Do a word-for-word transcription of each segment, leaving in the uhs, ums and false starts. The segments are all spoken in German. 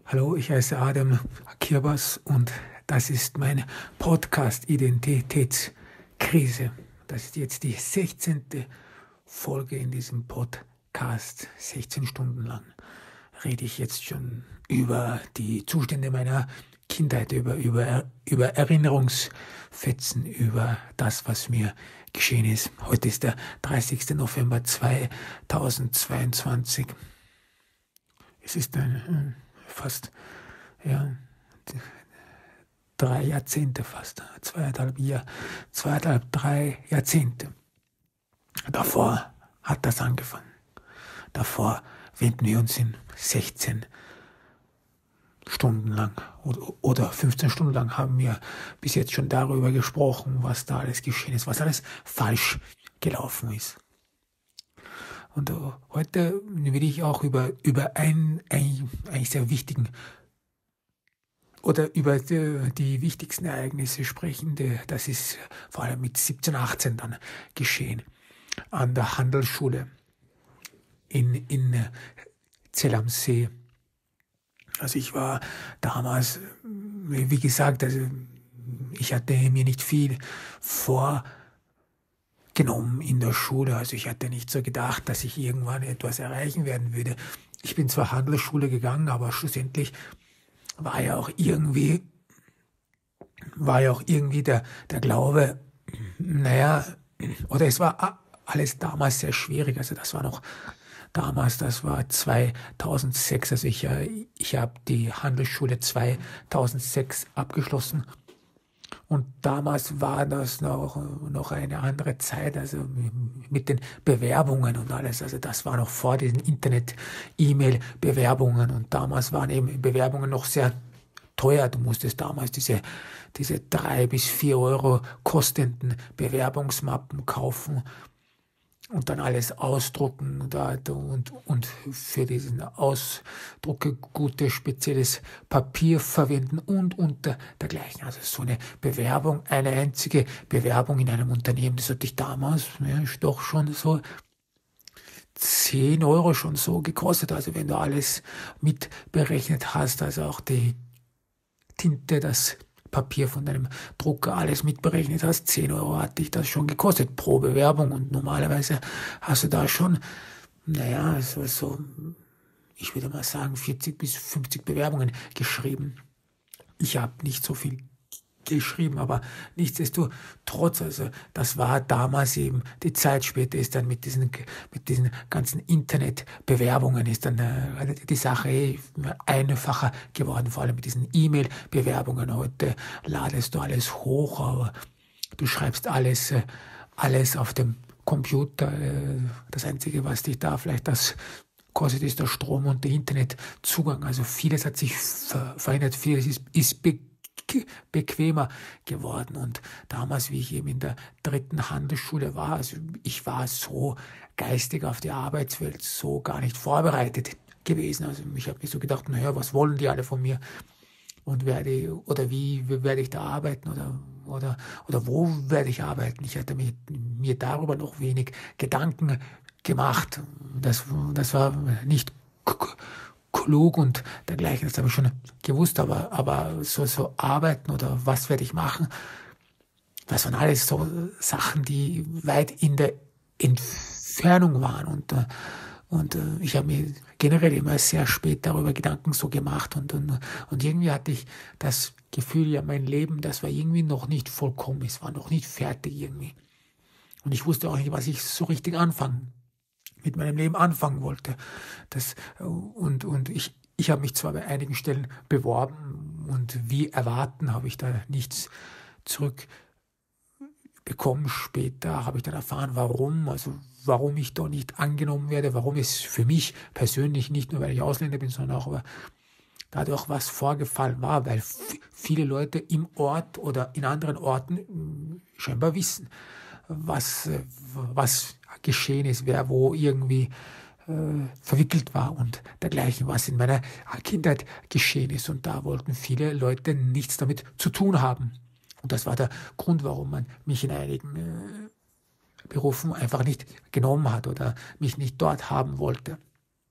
Hallo, ich heiße Adam Kirbas und das ist mein Podcast Identitätskrise. Das ist jetzt die sechzehnte Folge in diesem Podcast. sechzehn Stunden lang rede ich jetzt schon über die Zustände meiner Kindheit, über, über, über Erinnerungsfetzen, über das, was mir geschehen ist. Heute ist der dreißigster November zweitausendzweiundzwanzig. Es ist ein fast, ja, drei Jahrzehnte fast, zweieinhalb Jahr, zweieinhalb, drei Jahrzehnte. Davor hat das angefangen. Davor wenden wir uns in sechzehn Stunden lang oder fünfzehn Stunden lang haben wir bis jetzt schon darüber gesprochen, was da alles geschehen ist, was alles falsch gelaufen ist. Und heute will ich auch über, über einen, einen eigentlich sehr wichtigen oder über die, die wichtigsten Ereignisse sprechen. Das ist vor allem mit siebzehn, achtzehn dann geschehen an der Handelsschule in, in Zell am See. Also ich war damals, wie gesagt, also ich hatte mir nicht viel vor genommen in der Schule. Also ich hatte nicht so gedacht, dass ich irgendwann etwas erreichen werden würde. Ich bin zwar Handelsschule gegangen, aber schlussendlich war ja auch irgendwie, war ja auch irgendwie der, der Glaube, naja, oder es war alles damals sehr schwierig. Also das war noch damals, das war zweitausendsechs. Also ich, ich habe die Handelsschule zweitausendsechs abgeschlossen. Und damals war das noch, noch eine andere Zeit, also mit den Bewerbungen und alles. Also das war noch vor diesen Internet-E-Mail-Bewerbungen. Und damals waren eben Bewerbungen noch sehr teuer. Du musstest damals diese, diese drei bis vier Euro kostenden Bewerbungsmappen kaufen und dann alles ausdrucken und, und für diesen Ausdruck gutes spezielles Papier verwenden und, und dergleichen. Also so eine Bewerbung, eine einzige Bewerbung in einem Unternehmen, das hat dich damals ja, doch schon so zehn Euro schon so gekostet. Also wenn du alles mitberechnet hast, also auch die Tinte, das Papier von deinem Drucker, alles mitberechnet hast, zehn Euro hat dich das schon gekostet pro Bewerbung und normalerweise hast du da schon, naja, so, so ich würde mal sagen, vierzig bis fünfzig Bewerbungen geschrieben. Ich habe nicht so viel geschrieben, aber nichtsdestotrotz, also das war damals eben die Zeit. Später ist dann mit diesen mit diesen ganzen Internetbewerbungen ist dann äh, die Sache einfacher geworden, vor allem mit diesen E-Mail-Bewerbungen. Heute ladest du alles hoch, aber du schreibst alles äh, alles auf dem Computer. Äh, das Einzige, was dich da vielleicht das kostet, ist der Strom und der Internetzugang. Also vieles hat sich ver verändert, vieles ist, ist be bequemer geworden. Und damals, wie ich eben in der dritten Handelsschule war, also ich war so geistig auf die Arbeitswelt so gar nicht vorbereitet gewesen. Also ich habe mir so gedacht, naja, was wollen die alle von mir? Und werde oder wie werde ich da arbeiten oder oder oder wo werde ich arbeiten? Ich hatte mir, mir darüber noch wenig Gedanken gemacht. Das, das war nicht klug und dergleichen, das habe ich schon gewusst, aber, aber so, so arbeiten oder was werde ich machen, das waren alles so Sachen, die weit in der Entfernung waren und, und ich habe mir generell immer sehr spät darüber Gedanken so gemacht und, und, und irgendwie hatte ich das Gefühl, ja, mein Leben, das war irgendwie noch nicht vollkommen, es war noch nicht fertig irgendwie und ich wusste auch nicht, was ich so richtig anfangen mit meinem Leben anfangen wollte. Das, und und ich, ich habe mich zwar bei einigen Stellen beworben und wie erwarten habe ich da nichts zurückbekommen. Später habe ich dann erfahren, warum, also warum ich da nicht angenommen werde, warum es für mich persönlich, nicht nur weil ich Ausländer bin, sondern auch aber dadurch was vorgefallen war, weil viele Leute im Ort oder in anderen Orten scheinbar wissen, was, was geschehen ist, wer wo irgendwie äh, verwickelt war und dergleichen, was in meiner Kindheit geschehen ist. Und da wollten viele Leute nichts damit zu tun haben. Und das war der Grund, warum man mich in einigen äh, Berufen einfach nicht genommen hat oder mich nicht dort haben wollte.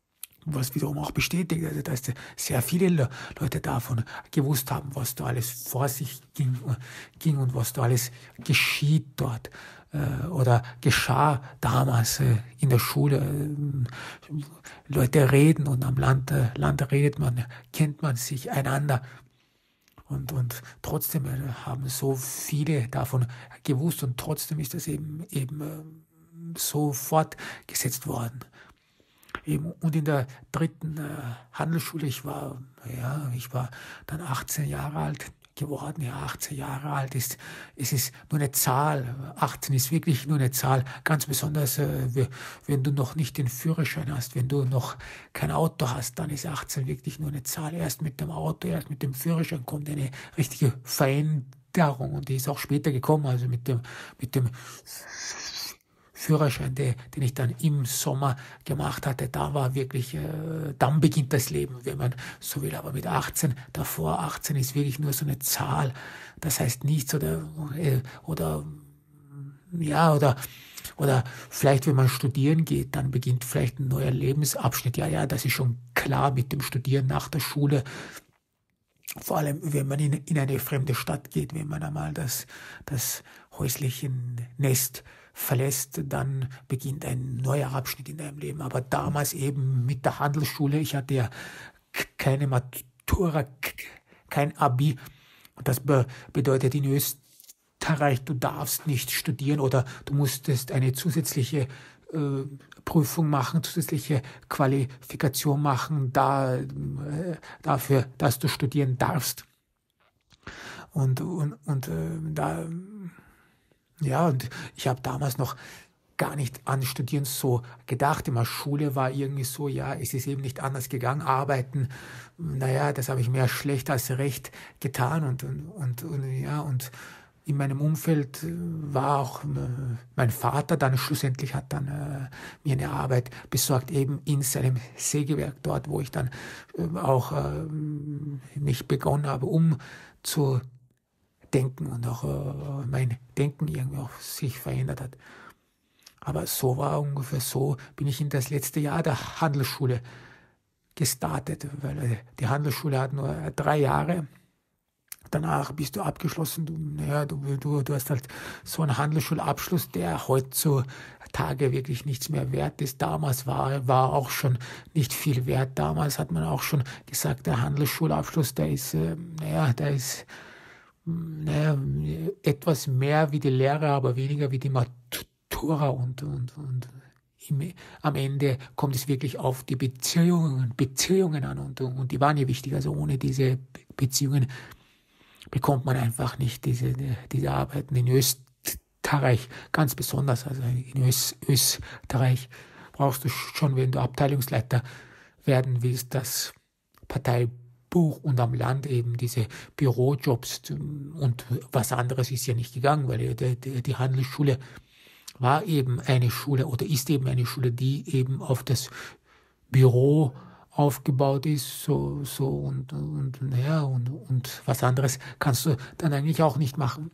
was wiederum auch bestätigt, also dass sehr viele Le Leute davon gewusst haben, was da alles vor sich ging, ging und was da alles geschieht dort äh, oder geschah damals äh, in der Schule. Äh, Leute reden und am Land, äh, Land redet man, kennt man sich einander. Und, und trotzdem äh, haben so viele davon gewusst und trotzdem ist das eben, eben äh, so fortgesetzt worden. Eben, und in der dritten äh, Handelsschule, ich war, ja, ich war dann achtzehn Jahre alt geworden. Ja, achtzehn Jahre alt ist, es ist nur eine Zahl. achtzehn ist wirklich nur eine Zahl. Ganz besonders, äh, wenn du noch nicht den Führerschein hast, wenn du noch kein Auto hast, dann ist achtzehn wirklich nur eine Zahl. Erst mit dem Auto, erst mit dem Führerschein kommt eine richtige Veränderung und die ist auch später gekommen, also mit dem, mit dem Führerschein, den ich dann im Sommer gemacht hatte, da war wirklich, äh, dann beginnt das Leben, wenn man so will. Aber mit achtzehn, davor achtzehn ist wirklich nur so eine Zahl. Das heißt nichts oder, äh, oder, ja, oder, oder vielleicht, wenn man studieren geht, dann beginnt vielleicht ein neuer Lebensabschnitt. Ja, ja, das ist schon klar mit dem Studieren nach der Schule. Vor allem, wenn man in, in eine fremde Stadt geht, wenn man einmal das, das häusliche Nest verlässt, dann beginnt ein neuer Abschnitt in deinem Leben. Aber damals eben mit der Handelsschule, ich hatte ja keine Matura, kein Abi. Und das be bedeutet in Österreich, du darfst nicht studieren oder du musstest eine zusätzliche äh, Prüfung machen, zusätzliche Qualifikation machen, da, äh, dafür, dass du studieren darfst. Und, und, und äh, da... Ja, und ich habe damals noch gar nicht an Studieren so gedacht. In der Schule war irgendwie so, ja, es ist eben nicht anders gegangen. Arbeiten, naja, das habe ich mehr schlecht als recht getan. Und, und, und, und ja, und in meinem Umfeld war auch äh, mein Vater dann schlussendlich hat dann äh, mir eine Arbeit besorgt, eben in seinem Sägewerk dort, wo ich dann äh, auch äh, mich begonnen habe, umzu Denken und auch äh, mein Denken irgendwie auch sich verändert hat. Aber so war ungefähr so, bin ich in das letzte Jahr der Handelsschule gestartet, weil äh, die Handelsschule hat nur äh, drei Jahre. Danach bist du abgeschlossen, du, naja, du, du, du hast halt so einen Handelsschulabschluss, der heutzutage wirklich nichts mehr wert ist. Damals war, war auch schon nicht viel wert. Damals hat man auch schon gesagt, der Handelsschulabschluss, der ist, äh, naja, der ist naja, etwas mehr wie die Lehre, aber weniger wie die Matura und, und, und im, am Ende kommt es wirklich auf die Beziehungen, Beziehungen an und, und die waren ja wichtig. Also ohne diese Beziehungen bekommt man einfach nicht diese, diese Arbeiten in Österreich, ganz besonders. Also in Ös, Österreich brauchst du schon, wenn du Abteilungsleiter werden willst, das Partei Buch und am Land eben diese Bürojobs und was anderes ist ja nicht gegangen, weil die, die, die Handelsschule war eben eine Schule oder ist eben eine Schule, die eben auf das Büro aufgebaut ist, so, so und, und, naja, und, und was anderes kannst du dann eigentlich auch nicht machen.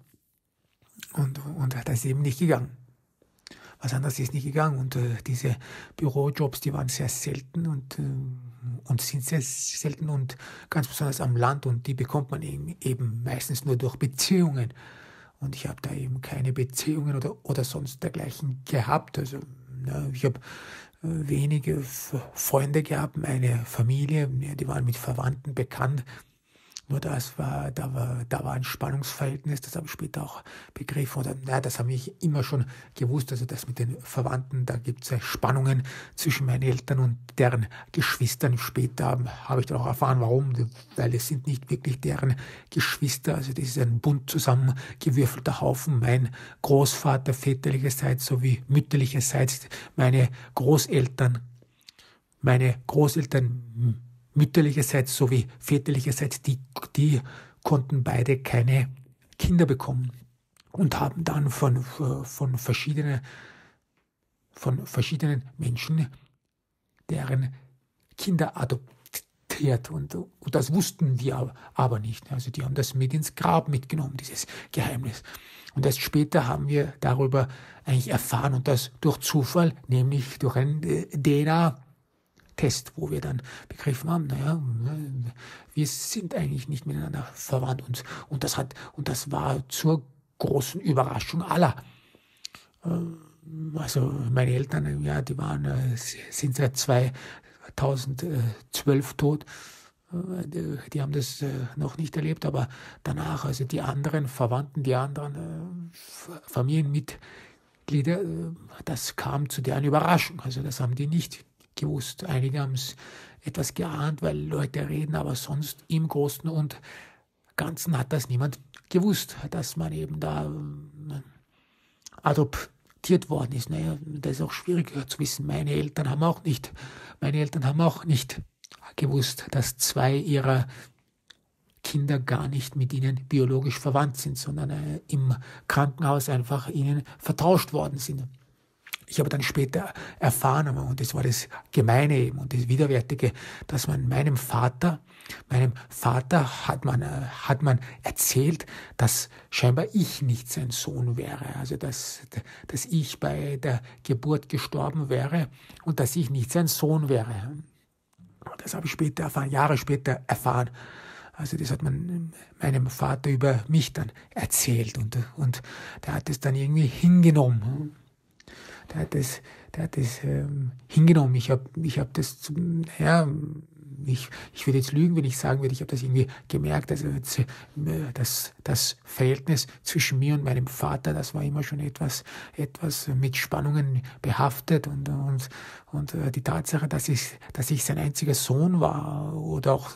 Und, und das ist eben nicht gegangen. Was anderes ist nicht gegangen und äh, diese Bürojobs, die waren sehr selten und, äh, und sind sehr selten und ganz besonders am Land und die bekommt man eben, eben meistens nur durch Beziehungen. Und ich habe da eben keine Beziehungen oder, oder sonst dergleichen gehabt. Also ja, ich habe äh, wenige Freunde gehabt, meine Familie, ja, die waren mit Verwandten bekannt. Nur das war, da war, da war ein Spannungsverhältnis, das habe ich später auch begriffen. Oder, na, das habe ich immer schon gewusst, also das mit den Verwandten, da gibt es Spannungen zwischen meinen Eltern und deren Geschwistern. Später habe ich dann auch erfahren, warum, weil es sind nicht wirklich deren Geschwister, also das ist ein bunt zusammengewürfelter Haufen. Mein Großvater väterlicherseits sowie mütterlicherseits, meine Großeltern, meine Großeltern mütterlicherseits sowie väterlicherseits, die, die konnten beide keine Kinder bekommen und haben dann von, von, verschiedenen, von verschiedenen Menschen deren Kinder adoptiert. Und, und das wussten wir aber nicht. Also die haben das mit ins Grab mitgenommen, dieses Geheimnis. Und erst später haben wir darüber eigentlich erfahren und das durch Zufall, nämlich durch ein D N A Test, wo wir dann begriffen haben, naja, wir sind eigentlich nicht miteinander verwandt. Und, und, das, hat, und das war zur großen Überraschung aller. Also meine Eltern, ja, die waren, sind seit zweitausendzwölf tot. Die, die haben das noch nicht erlebt, aber danach, also die anderen Verwandten, die anderen Familienmitglieder, das kam zu deren Überraschung. Also das haben die nicht gewusst. Einige haben es etwas geahnt, weil Leute reden, aber sonst im Großen und Ganzen hat das niemand gewusst, dass man eben da adoptiert worden ist. Naja, das ist auch schwierig zu wissen. Meine Eltern haben auch nicht, meine Eltern haben auch nicht gewusst, dass zwei ihrer Kinder gar nicht mit ihnen biologisch verwandt sind, sondern äh, im Krankenhaus einfach ihnen vertauscht worden sind. Ich habe dann später erfahren, und das war das Gemeine eben und das Widerwärtige, dass man meinem Vater, meinem Vater hat man, äh, hat man erzählt, dass scheinbar ich nicht sein Sohn wäre, also dass, dass ich bei der Geburt gestorben wäre und dass ich nicht sein Sohn wäre. Das habe ich später erfahren, Jahre später erfahren. Also das hat man meinem Vater über mich dann erzählt und, und der hat es dann irgendwie hingenommen. Der hat es, der hat es ähm, hingenommen. Ich habe ich hab das, naja, ich, ich würde jetzt lügen, wenn ich sagen würde, ich habe das irgendwie gemerkt. Also das, das Verhältnis zwischen mir und meinem Vater, das war immer schon etwas, etwas mit Spannungen behaftet. Und, und, und die Tatsache, dass ich, dass ich sein einziger Sohn war, oder auch,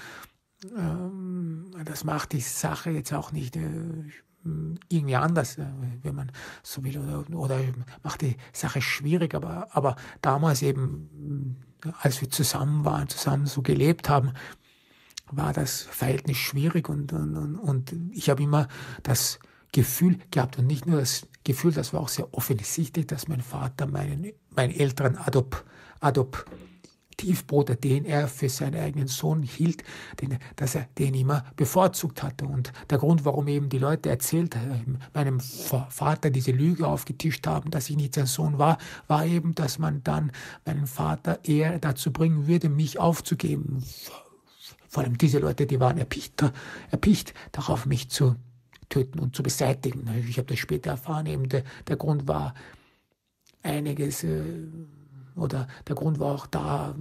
ähm, das macht die Sache jetzt auch nicht äh, irgendwie anders, wenn man so will, oder, oder macht die Sache schwierig, aber, aber damals eben, als wir zusammen waren, zusammen so gelebt haben, war das Verhältnis schwierig und, und, und ich habe immer das Gefühl gehabt und nicht nur das Gefühl, das war auch sehr offensichtlich, dass mein Vater meinen, meinen älteren Adop, Adop Tiefbruder, den er für seinen eigenen Sohn hielt, den, dass er den immer bevorzugt hatte. Und der Grund, warum eben die Leute erzählt, meinem Vater diese Lüge aufgetischt haben, dass ich nicht sein Sohn war, war eben, dass man dann meinen Vater eher dazu bringen würde, mich aufzugeben. Vor allem diese Leute, die waren erpicht, erpicht darauf, mich zu töten und zu beseitigen. Ich habe das später erfahren, eben der, der Grund war einiges, äh, oder der Grund war auch da,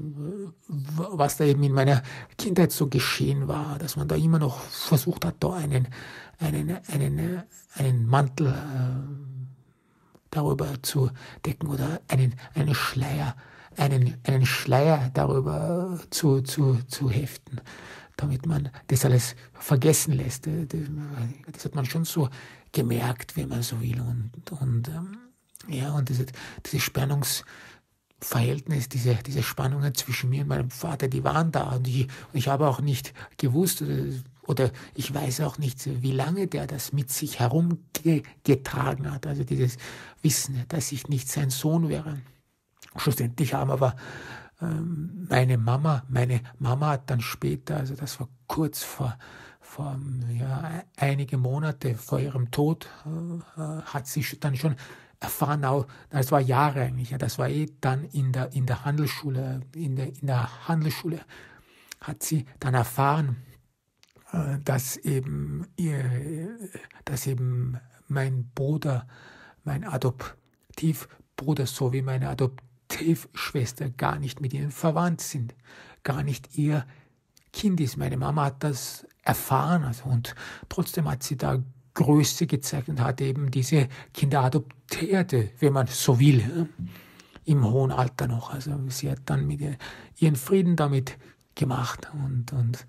was da eben in meiner Kindheit so geschehen war, dass man da immer noch versucht hat, da einen, einen, einen, einen Mantel äh, darüber zu decken oder einen, einen Schleier, einen, einen Schleier darüber zu, zu, zu heften, damit man das alles vergessen lässt. Das hat man schon so gemerkt, wenn man so will. Und, und ja, und diese, diese Spannungs Verhältnis, diese, diese Spannungen zwischen mir und meinem Vater, die waren da. Und ich, und ich habe auch nicht gewusst, oder, oder ich weiß auch nicht, wie lange der das mit sich herumgetragen hat. Also dieses Wissen, dass ich nicht sein Sohn wäre. Schlussendlich haben aber ähm, meine Mama, meine Mama hat dann später, also das war kurz vor, vor ja, einige Monate vor ihrem Tod, äh, hat sie dann schon erfahren, auch, das war Jahre eigentlich, ja, das war eh dann in der, in der Handelsschule, in der, in der Handelsschule hat sie dann erfahren, äh, dass eben ihr, dass eben mein Bruder, mein Adoptivbruder sowie meine Adoptivschwester gar nicht mit ihnen verwandt sind, gar nicht ihr Kind ist. Meine Mama hat das erfahren, also, und trotzdem hat sie da Größe gezeigt und hat eben diese Kinder adoptierte, wenn man so will, im hohen Alter noch. Also sie hat dann mit ihren Frieden damit gemacht. Und, und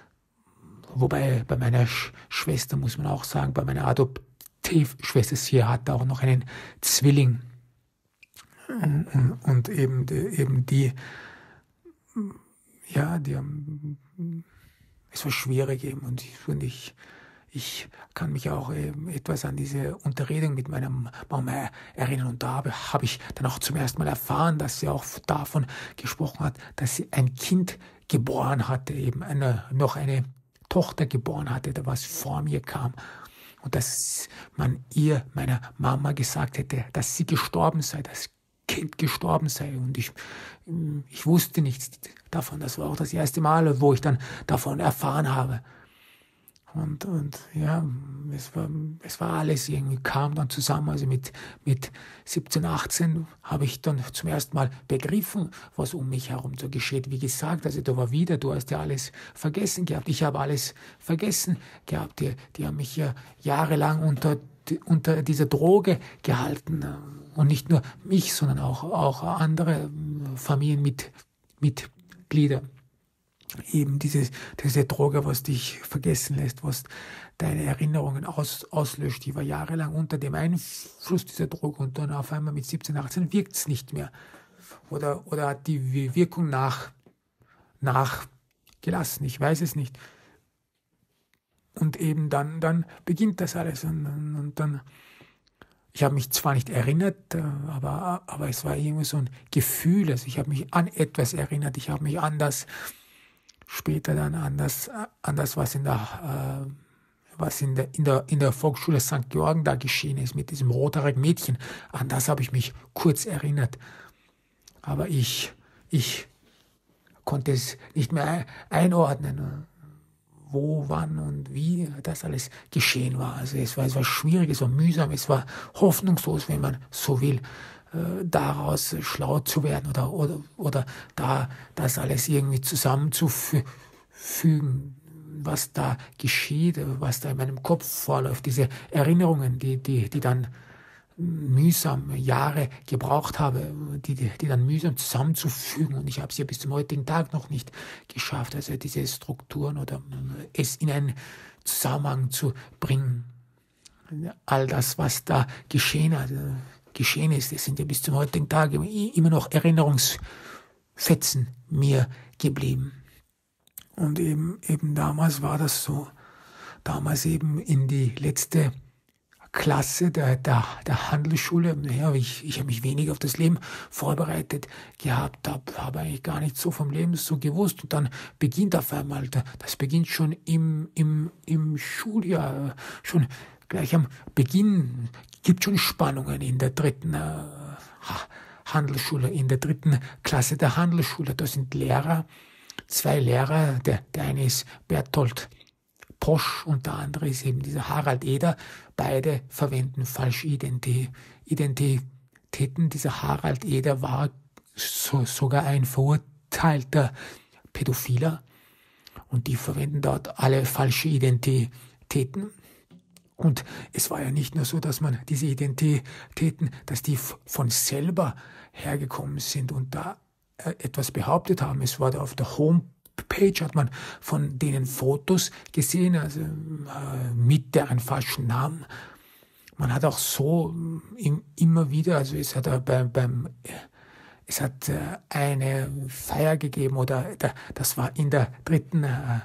wobei bei meiner Sch Schwester muss man auch sagen, bei meiner Adoptivschwester, sie hat auch noch einen Zwilling. Und, und eben, die, eben die, ja, die haben, es war schwierig eben und ich, und ich Ich kann mich auch äh, etwas an diese Unterredung mit meiner Mama erinnern. Und da habe, habe ich dann auch zum ersten Mal erfahren, dass sie auch davon gesprochen hat, dass sie ein Kind geboren hatte, eben eine, noch eine Tochter geboren hatte, was vor mir kam. Und dass man ihr, meiner Mama, gesagt hätte, dass sie gestorben sei. Das Kind gestorben sei. Und ich, ich wusste nichts davon. Das war auch das erste Mal, wo ich dann davon erfahren habe. Und, und ja, es war, es war alles irgendwie, kam dann zusammen. Also mit, mit siebzehn, achtzehn habe ich dann zum ersten Mal begriffen, was um mich herum so geschieht. Wie gesagt, also da war wieder, du hast ja alles vergessen gehabt. Ich habe alles vergessen gehabt. Die, die haben mich ja jahrelang unter, unter dieser Droge gehalten. Und nicht nur mich, sondern auch, auch andere Familienmitglieder. Eben diese, diese Droge, was dich vergessen lässt, was deine Erinnerungen aus, auslöscht. Ich war jahrelang unter dem Einfluss dieser Droge und dann auf einmal mit siebzehn, achtzehn wirkt es nicht mehr. Oder, oder hat die Wirkung nach, nachgelassen, ich weiß es nicht. Und eben dann, dann beginnt das alles und, und dann, ich habe mich zwar nicht erinnert, aber, aber es war irgendwie so ein Gefühl, also ich habe mich an etwas erinnert, ich habe mich an das später dann an das, an das was in der, äh, was in der, in der, in der Volksschule Sankt Georgen da geschehen ist, mit diesem rothaarigen Mädchen, an das habe ich mich kurz erinnert. Aber ich, ich konnte es nicht mehr einordnen, wo, wann und wie das alles geschehen war. Also es war, es war schwierig, es war mühsam, es war hoffnungslos, wenn man so will, daraus schlau zu werden oder, oder, oder da das alles irgendwie zusammenzufügen, was da geschieht, was da in meinem Kopf vorläuft, diese Erinnerungen, die, die, die dann mühsam Jahre gebraucht habe, die, die dann mühsam zusammenzufügen und ich habe sie ja bis zum heutigen Tag noch nicht geschafft, also diese Strukturen oder es in einen Zusammenhang zu bringen. All das, was da geschehen hat, geschehen ist, es sind ja bis zum heutigen Tag immer noch Erinnerungsfetzen mir geblieben. Und eben, eben damals war das so, damals eben in die letzte Klasse der, der, der Handelsschule, ja, ich, ich habe mich wenig auf das Leben vorbereitet gehabt, habe hab eigentlich gar nicht so vom Leben so gewusst und dann beginnt auf einmal, das beginnt schon im, im, im Schuljahr, schon gleich am Beginn gibt schon Spannungen in der dritten äh, Handelsschule, in der dritten Klasse der Handelsschule. Da sind Lehrer, zwei Lehrer, der, der eine ist Berthold Posch und der andere ist eben dieser Harald Eder. Beide verwenden falsche Identi- Identitäten. Dieser Harald Eder war so, sogar ein verurteilter Pädophiler und die verwenden dort alle falsche Identitäten. Und es war ja nicht nur so, dass man diese Identitäten, dass die von selber hergekommen sind und da äh, etwas behauptet haben. Es war da auf der Homepage, hat man von denen Fotos gesehen, also äh, mit deren falschen Namen. Man hat auch so äh, immer wieder, also es hat äh, beim, beim es hat äh, eine Feier gegeben oder da, das war in der dritten äh,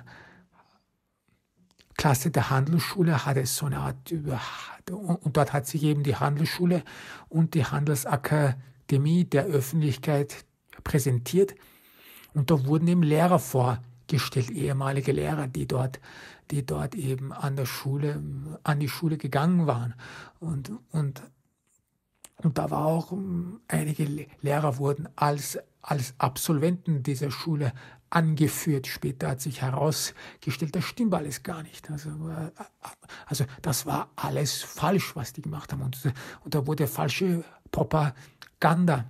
Klasse der Handelsschule, hat es so eine Art, und dort hat sich eben die Handelsschule und die Handelsakademie der Öffentlichkeit präsentiert und da wurden eben Lehrer vorgestellt, ehemalige Lehrer, die dort, die dort eben an der Schule, an die Schule gegangen waren und, und, und da war auch, einige Lehrer wurden als, als Absolventen dieser Schule angeführt. Später hat sich herausgestellt, das stimmt alles gar nicht. Also, also das war alles falsch, was die gemacht haben. Und, und da wurde falsche Propaganda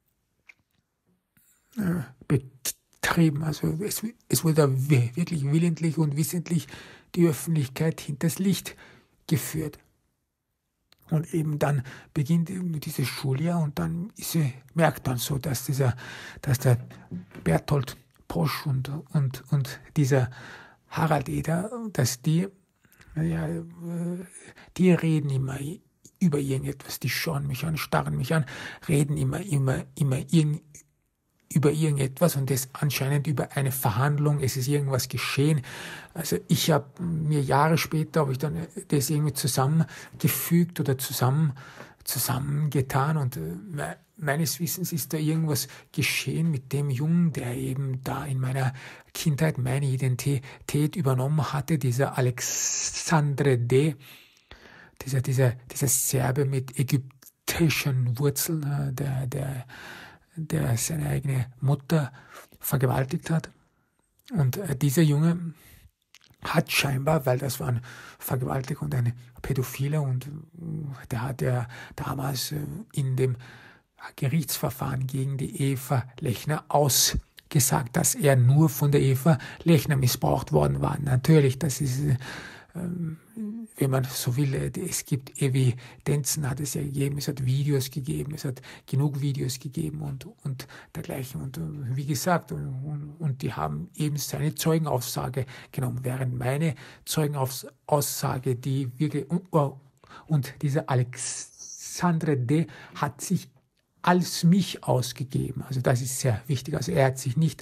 äh, betrieben. Also es, es wurde da wirklich willentlich und wissentlich die Öffentlichkeit hinters Licht geführt. Und eben dann beginnt eben dieses Schuljahr und dann ist, merkt man so, dass dieser, dass der Berthold Posch und, und, und dieser Harald Eder, dass die, ja, die reden immer über irgendetwas, die schauen mich an, starren mich an, reden immer, immer, immer irgend, über irgendetwas und das anscheinend über eine Verhandlung, es ist irgendwas geschehen. Also ich habe mir Jahre später, habe ich dann das irgendwie zusammengefügt oder zusammen, zusammengetan und meines Wissens ist da irgendwas geschehen mit dem Jungen, der eben da in meiner Kindheit meine Identität übernommen hatte, dieser Alexandre D., dieser, dieser, dieser Serbe mit Ägypten türkischen Wurzeln, äh, der, der, der seine eigene Mutter vergewaltigt hat. Und äh, dieser Junge hat scheinbar, weil das war ein Vergewaltiger und ein Pädophiler, und äh, der hat ja damals äh, in dem Gerichtsverfahren gegen die Eva Lechner ausgesagt, dass er nur von der Eva Lechner missbraucht worden war. Natürlich, das ist, ähm, wenn man so will, es gibt Evidenzen, hat es ja gegeben, es hat Videos gegeben, es hat genug Videos gegeben und, und dergleichen. Und wie gesagt, und, und die haben eben seine Zeugenaussage genommen, während meine Zeugenaussage, die wirklich, und, und dieser Alexandre D. hat sich als mich ausgegeben. Also das ist sehr wichtig. Also er hat sich nicht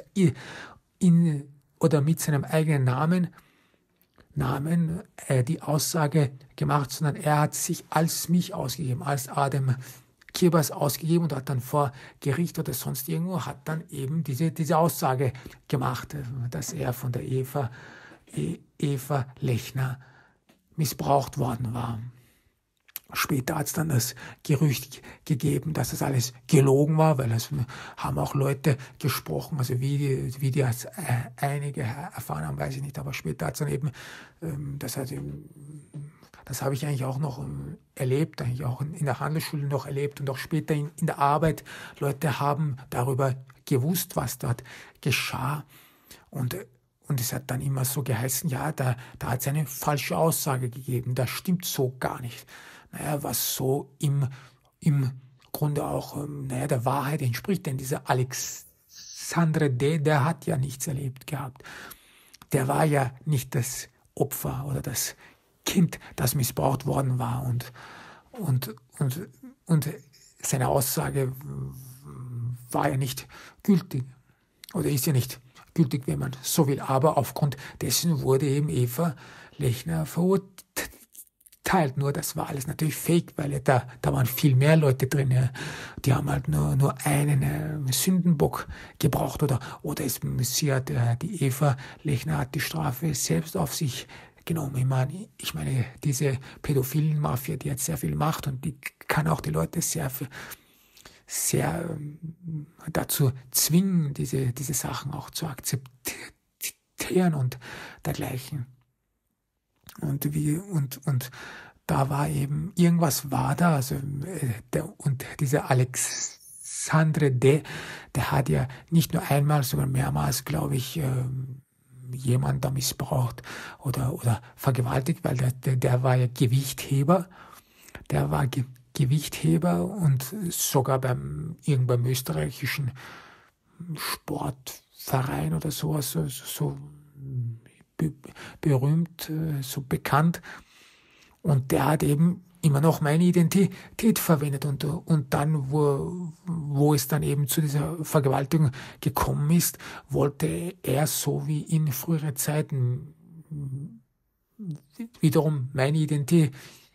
in oder mit seinem eigenen Namen, Namen äh, die Aussage gemacht, sondern er hat sich als mich ausgegeben, als Adem Kirbas ausgegeben und hat dann vor Gericht oder sonst irgendwo, hat dann eben diese, diese Aussage gemacht, dass er von der Eva, Eva Lechner missbraucht worden war. Später hat es dann das Gerücht gegeben, dass das alles gelogen war, weil es haben auch Leute gesprochen, also wie die, wie die als äh, einige erfahren haben, weiß ich nicht, aber später hat es dann eben, ähm, das hat eben, das habe ich eigentlich auch noch ähm, erlebt, eigentlich auch in, in der Handelsschule noch erlebt und auch später in, in der Arbeit. Leute haben darüber gewusst, was dort geschah, und Und es hat dann immer so geheißen, ja, da, da hat es eine falsche Aussage gegeben, das stimmt so gar nicht. Naja, was so im, im Grunde auch ähm, naja, der Wahrheit entspricht, denn dieser Alexandre D., der hat ja nichts erlebt gehabt. Der war ja nicht das Opfer oder das Kind, das missbraucht worden war. Und, und, und, und seine Aussage war ja nicht gültig oder ist ja nicht gültig, wenn man so will. Aber aufgrund dessen wurde eben Eva Lechner verurteilt. Nur das war alles natürlich fake, weil da, da waren viel mehr Leute drin. Ja. Die haben halt nur, nur einen äh, Sündenbock gebraucht. Oder, oder es, sie hat, äh, die Eva Lechner hat die Strafe selbst auf sich genommen. Ich meine, ich meine diese pädophilen Mafia, die hat sehr viel Macht und die kann auch die Leute sehr sehr ähm, dazu zwingen, diese, diese Sachen auch zu akzeptieren und dergleichen. Und wie, und, und da war eben, irgendwas war da, also, äh, der, und dieser Alexandre D., der hat ja nicht nur einmal, sondern mehrmals, glaube ich, äh, jemand da missbraucht oder, oder vergewaltigt, weil der, der, der war ja Gewichtheber, der war Ge Gewichtheber und sogar beim irgendeinem österreichischen Sportverein oder sowas so, so be berühmt, so bekannt. Und der hat eben immer noch meine Identität verwendet. Und, und dann, wo, wo es dann eben zu dieser Vergewaltigung gekommen ist, wollte er, so wie in früheren Zeiten, wiederum meine Identität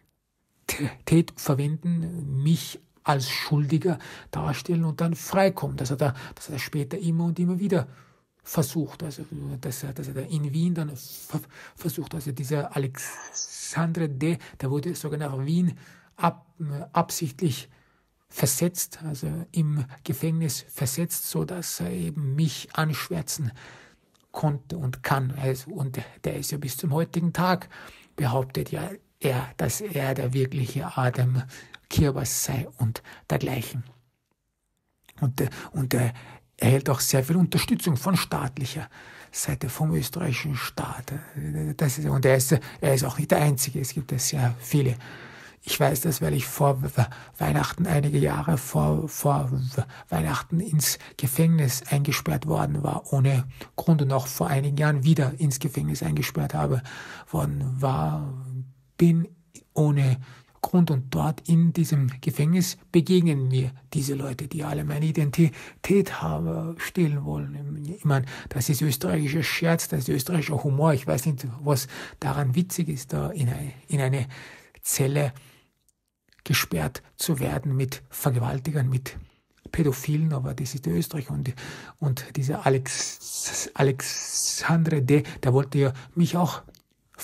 verwenden, mich als Schuldiger darstellen und dann freikommen. Das hat er, das hat er später immer und immer wieder versucht. Also, das, das hat er in Wien dann versucht. Also dieser Alexandre D., der wurde sogar nach Wien ab, absichtlich versetzt, also im Gefängnis versetzt, so dass er eben mich anschwärzen konnte und kann. Also, und der ist ja bis zum heutigen Tag behauptet ja, er, dass er der wirkliche Adem Kirbas sei und dergleichen. Und, und er erhält auch sehr viel Unterstützung von staatlicher Seite, vom österreichischen Staat. Das ist, und er ist, er ist auch nicht der Einzige, es gibt ja sehr viele. Ich weiß das, weil ich vor Weihnachten, einige Jahre vor, vor Weihnachten ins Gefängnis eingesperrt worden war, ohne Grund, und auch vor einigen Jahren wieder ins Gefängnis eingesperrt habe, worden war, bin ohne Grund, und dort in diesem Gefängnis begegnen mir diese Leute, die alle meine Identität haben, stehlen wollen. Ich meine, das ist österreichischer Scherz, das ist österreichischer Humor. Ich weiß nicht, was daran witzig ist, da in eine, in eine Zelle gesperrt zu werden mit Vergewaltigern, mit Pädophilen, aber das ist Österreich. Und, und dieser Alex, Alexandre D., der wollte ja mich auch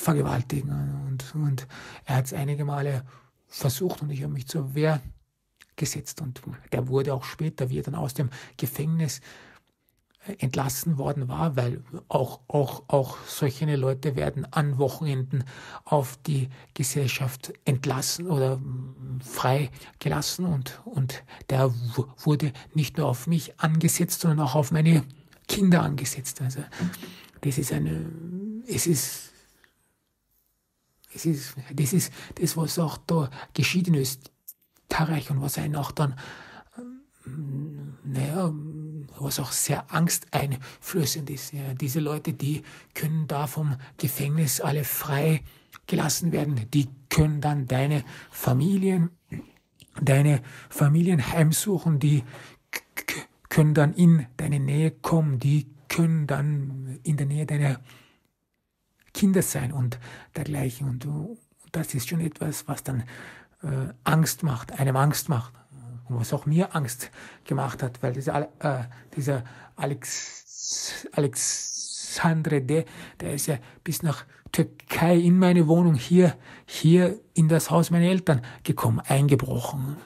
vergewaltigen. Und, und er hat es einige Male versucht und ich habe mich zur Wehr gesetzt. Und der wurde auch später, wie er dann aus dem Gefängnis entlassen worden war, weil auch, auch, auch solche Leute werden an Wochenenden auf die Gesellschaft entlassen oder freigelassen, und, und der wurde nicht nur auf mich angesetzt, sondern auch auf meine Kinder angesetzt. Also das ist eine, es ist, es ist, das ist das, was auch da geschieht in Österreich und was einen auch dann, naja, was auch sehr angsteinflößend ist. Ja, diese Leute, die können da vom Gefängnis alle frei gelassen werden. Die können dann deine Familien, deine Familien heimsuchen, die können dann in deine Nähe kommen, die können dann in der Nähe deiner Kinder sein und dergleichen. Und das ist schon etwas, was dann äh, Angst macht, einem Angst macht. Und was auch mir Angst gemacht hat, weil dieser, äh, dieser Alex, Alexandre D., der ist ja bis nach Türkei in meine Wohnung hier, hier in das Haus meiner Eltern gekommen, eingebrochen.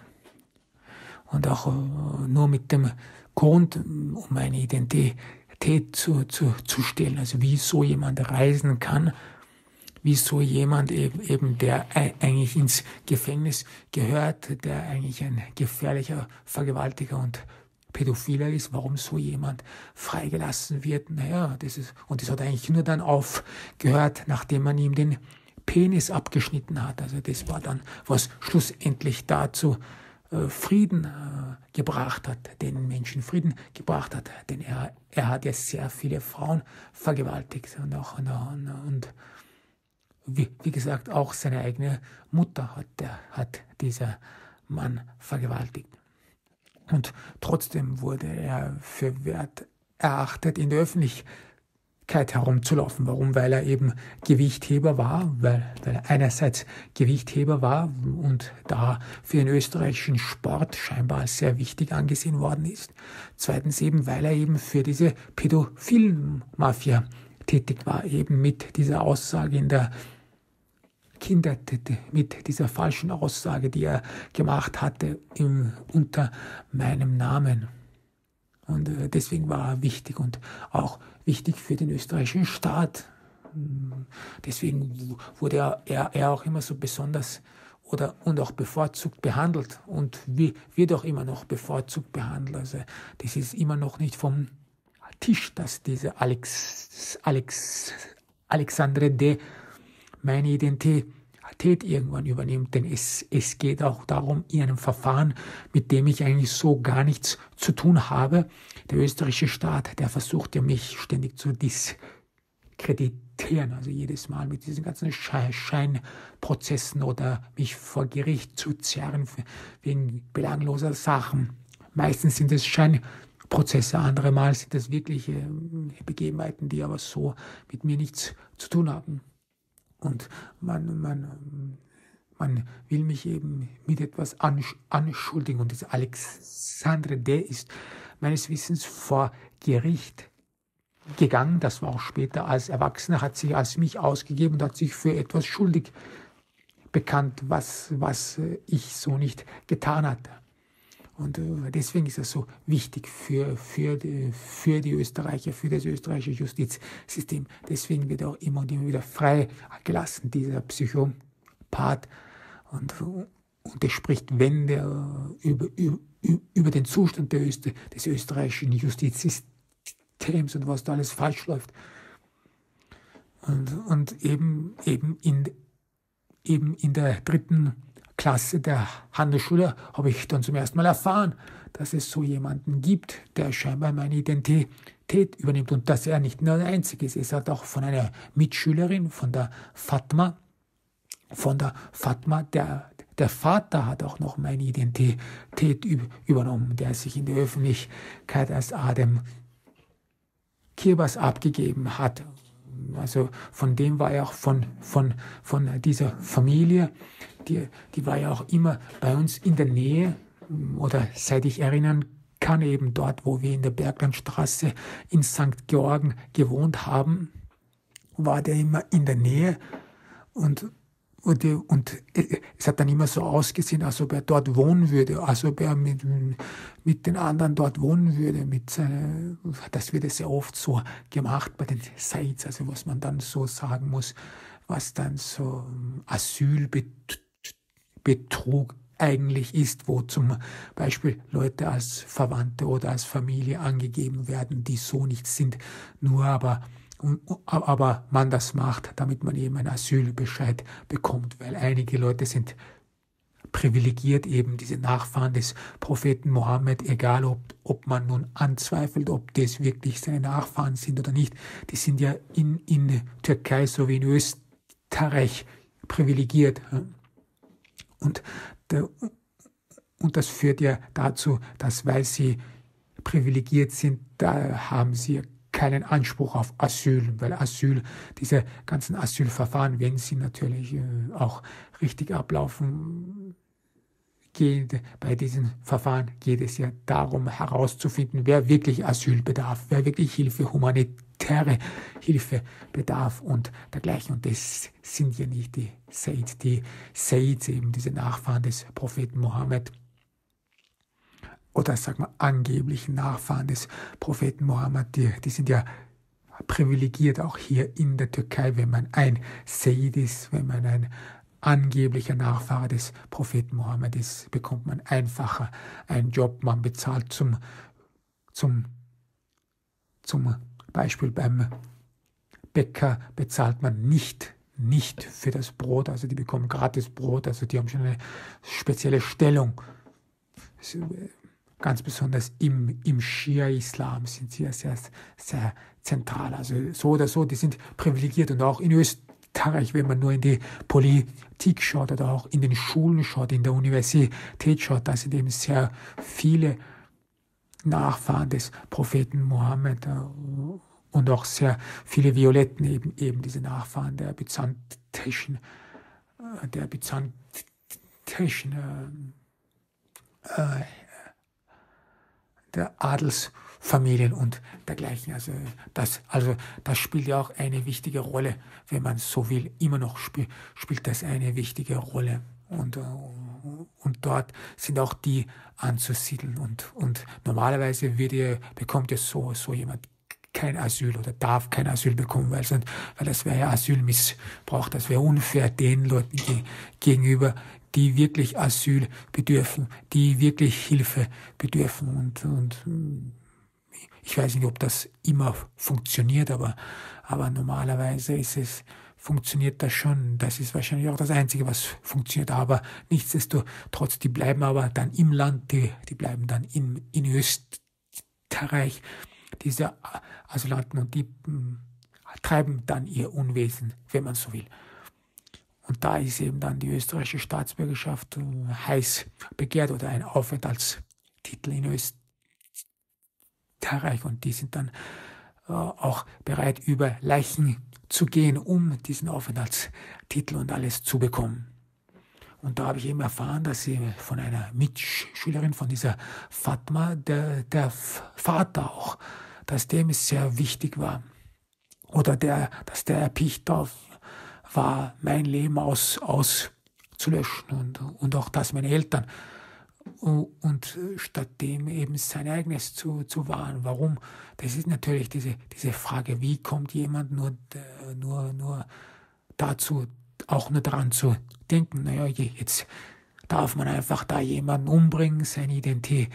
Und auch äh, nur mit dem Grund, um meine Identität zu, zu, zu stellen. Also wie so jemand reisen kann, wie so jemand eben, der eigentlich ins Gefängnis gehört, der eigentlich ein gefährlicher Vergewaltiger und Pädophiler ist, warum so jemand freigelassen wird. Naja, das ist, und das hat eigentlich nur dann aufgehört, nachdem man ihm den Penis abgeschnitten hat. Also das war dann, was schlussendlich dazu äh, Frieden äh, gebracht hat, den Menschen Frieden gebracht hat, denn er, er hat ja sehr viele Frauen vergewaltigt und auch, und, und Wie, wie gesagt, auch seine eigene Mutter hat, der, hat dieser Mann vergewaltigt. Und trotzdem wurde er für wert erachtet, in der Öffentlichkeit herumzulaufen. Warum? Weil er eben Gewichtheber war, weil, weil er einerseits Gewichtheber war und da für den österreichischen Sport scheinbar als sehr wichtig angesehen worden ist. Zweitens eben, weil er eben für diese Pädophilen-Mafia tätig war, eben mit dieser Aussage in der Kinder, mit dieser falschen Aussage, die er gemacht hatte im, unter meinem Namen. Und äh, deswegen war er wichtig und auch wichtig für den österreichischen Staat. Deswegen wurde er, er, er auch immer so besonders oder und auch bevorzugt behandelt und wie, wird auch immer noch bevorzugt behandelt. Also das ist immer noch nicht vom Tisch, dass diese Alex, Alex, Alexandre D. meine Identität irgendwann übernimmt, denn es, es geht auch darum, in einem Verfahren, mit dem ich eigentlich so gar nichts zu tun habe. Der österreichische Staat, der versucht ja mich ständig zu diskreditieren, also jedes Mal mit diesen ganzen Scheinprozessen oder mich vor Gericht zu zerren wegen belangloser Sachen. Meistens sind es Scheinprozesse, andere Mal sind es wirkliche Begebenheiten, die aber so mit mir nichts zu tun haben. Und man, man, man will mich eben mit etwas anschuldigen. Und dieser Alexandre D. ist meines Wissens vor Gericht gegangen. Das war auch später als Erwachsener, hat sich als mich ausgegeben und hat sich für etwas schuldig bekannt, was, was ich so nicht getan hatte. Und deswegen ist es so wichtig für, für, die, für die Österreicher, für das österreichische Justizsystem. Deswegen wird er auch immer und immer wieder freigelassen, dieser Psychopath. Und, und er spricht Wände über, über, über den Zustand der Öster, des österreichischen Justizsystems und was da alles falsch läuft. Und, und eben, eben, in, eben in der dritten Klasse der Handelsschule habe ich dann zum ersten Mal erfahren, dass es so jemanden gibt, der scheinbar meine Identität übernimmt und dass er nicht nur der Einzige ist. Es hat auch von einer Mitschülerin, von der Fatma, von der Fatma, der, der Vater hat auch noch meine Identität übernommen, der sich in der Öffentlichkeit als Adem Kirbas abgegeben hat. Also von dem war er auch von, von, von dieser Familie, die, die war ja auch immer bei uns in der Nähe oder seit ich erinnern kann, eben dort, wo wir in der Berglandstraße in Sankt Georgen gewohnt haben, war der immer in der Nähe und Und, die, und es hat dann immer so ausgesehen, als ob er dort wohnen würde, als ob er mit, mit den anderen dort wohnen würde. Mit seine, das wird sehr oft so gemacht bei den Saids, also was man dann so sagen muss, was dann so Asylbetrug eigentlich ist, wo zum Beispiel Leute als Verwandte oder als Familie angegeben werden, die so nicht sind, nur aber aber man das macht, damit man eben einen Asylbescheid bekommt, weil einige Leute sind privilegiert, eben diese Nachfahren des Propheten Mohammed, egal ob, ob man nun anzweifelt, ob das wirklich seine Nachfahren sind oder nicht, die sind ja in, in Türkei sowie in Österreich privilegiert. Und, der, und das führt ja dazu, dass, weil sie privilegiert sind, da haben sie keinen Anspruch auf Asyl, weil Asyl, diese ganzen Asylverfahren, wenn sie natürlich äh, auch richtig ablaufen, geht, bei diesen Verfahren geht es ja darum herauszufinden, wer wirklich Asyl bedarf, wer wirklich Hilfe, humanitäre Hilfe bedarf und dergleichen. Und das sind ja nicht die Saids, die Saids, eben diese Nachfahren des Propheten Mohammed, oder sag mal angeblichen Nachfahren des Propheten Mohammed, die, die sind ja privilegiert auch hier in der Türkei, wenn man ein Sayyid ist, wenn man ein angeblicher Nachfahre des Propheten Mohammed ist, bekommt man einfacher einen Job, man bezahlt zum, zum, zum Beispiel beim Bäcker bezahlt man nicht nicht für das Brot, also die bekommen gratis Brot, also die haben schon eine spezielle Stellung. Ganz besonders im, im Schia-Islam sind sie ja sehr, sehr zentral. Also so oder so, die sind privilegiert. Und auch in Österreich, wenn man nur in die Politik schaut oder auch in den Schulen schaut, in der Universität schaut, da sind eben sehr viele Nachfahren des Propheten Mohammed und auch sehr viele Violetten, eben, eben diese Nachfahren der byzantinischen, der byzantinischen äh, der Adelsfamilien und dergleichen. Also das, also das spielt ja auch eine wichtige Rolle, wenn man so will. Immer noch spiel, spielt das eine wichtige Rolle. Und, und dort sind auch die anzusiedeln. Und, und normalerweise wird ihr, bekommt ja so, so jemand kein Asyl oder darf kein Asyl bekommen, weil, sonst, weil das wäre ja Asylmissbrauch. Das wäre unfair den Leuten ge gegenüber, die wirklich Asyl bedürfen, die wirklich Hilfe bedürfen. Und, und ich weiß nicht, ob das immer funktioniert, aber, aber normalerweise ist es, funktioniert das schon. Das ist wahrscheinlich auch das Einzige, was funktioniert. Aber nichtsdestotrotz, die bleiben aber dann im Land, die, die bleiben dann in, in Österreich, diese Asylanten, und die mh, treiben dann ihr Unwesen, wenn man so will. Und da ist eben dann die österreichische Staatsbürgerschaft äh, heiß begehrt oder ein Aufenthaltstitel in Österreich. Und die sind dann äh, auch bereit, über Leichen zu gehen, um diesen Aufenthaltstitel und alles zu bekommen. Und da habe ich eben erfahren, dass sie von einer Mitschülerin, von dieser Fatma, der, der Vater auch, dass dem es sehr wichtig war. Oder der, dass der erpicht darauf war, mein Leben aus, auszulöschen und, und auch das meine Eltern. Und stattdem eben sein eigenes zu, zu wahren. Warum? Das ist natürlich diese, diese Frage, wie kommt jemand nur, nur, nur dazu, auch nur daran zu denken, naja, jetzt darf man einfach da jemanden umbringen, seine Identität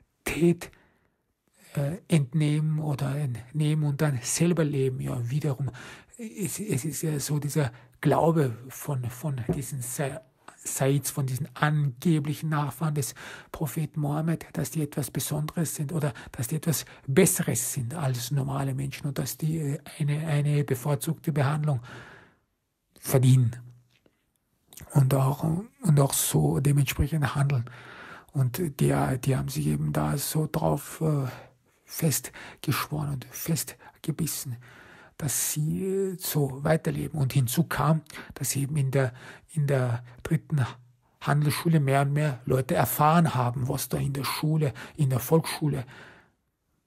äh, entnehmen oder entnehmen und dann selber leben. Ja, wiederum, es, es ist ja so dieser Glaube von, von diesen Saids, von diesen angeblichen Nachfahren des Propheten Mohammed, dass die etwas Besonderes sind oder dass die etwas Besseres sind als normale Menschen und dass die eine, eine bevorzugte Behandlung verdienen und auch, und auch so dementsprechend handeln. Und die, die haben sich eben da so drauf äh, festgeschworen und festgebissen, dass sie so weiterleben. Und hinzu kam, dass eben in der, in der dritten Handelsschule mehr und mehr Leute erfahren haben, was da in der Schule, in der Volksschule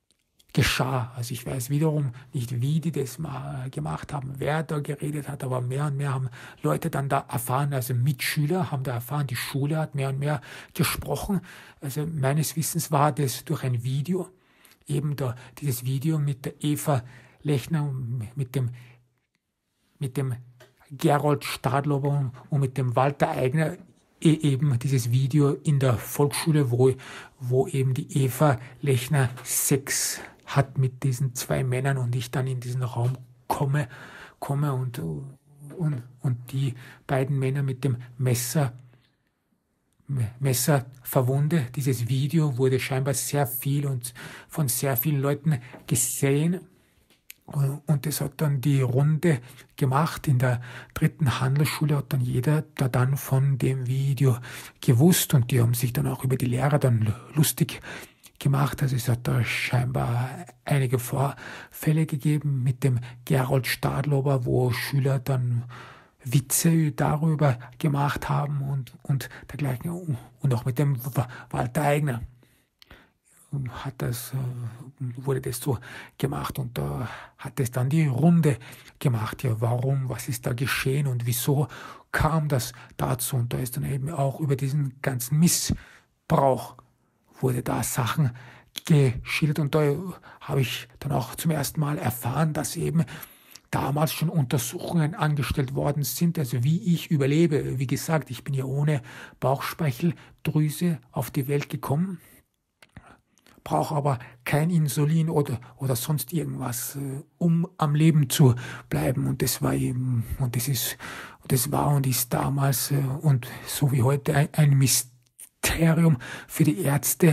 geschah. Also ich weiß wiederum nicht, wie die das mal gemacht haben, wer da geredet hat, aber mehr und mehr haben Leute dann da erfahren, also Mitschüler haben da erfahren, die Schule hat mehr und mehr gesprochen. Also meines Wissens war das durch ein Video, eben da dieses Video mit der Eva Lechner, mit dem, mit dem Gerold Stadlober und mit dem Walter Eigner, eben dieses Video in der Volksschule, wo, wo eben die Eva Lechner Sex hat mit diesen zwei Männern und ich dann in diesen Raum komme, komme und, und, und die beiden Männer mit dem Messer, Messer verwunde. Dieses Video wurde scheinbar sehr viel und von sehr vielen Leuten gesehen. Und das hat dann die Runde gemacht. In der dritten Handelsschule hat dann jeder da dann von dem Video gewusst und die haben sich dann auch über die Lehrer dann lustig gemacht. Also es hat da scheinbar einige Vorfälle gegeben mit dem Gerold Stadlober, wo Schüler dann Witze darüber gemacht haben und, und dergleichen. Und auch mit dem Walter Eigner hat das, wurde das so gemacht und da hat es dann die Runde gemacht. Ja, warum, was ist da geschehen und wieso kam das dazu? Und da ist dann eben auch über diesen ganzen Missbrauch wurde da Sachen geschildert und da habe ich dann auch zum ersten Mal erfahren, dass eben damals schon Untersuchungen angestellt worden sind, also wie ich überlebe. Wie gesagt, ich bin ja ohne Bauchspeicheldrüse auf die Welt gekommen, brauche aber kein Insulin oder, oder sonst irgendwas, äh, um am Leben zu bleiben. Und das war eben, und das ist, das war und ist damals, äh, und so wie heute ein, ein Mysterium für die Ärzte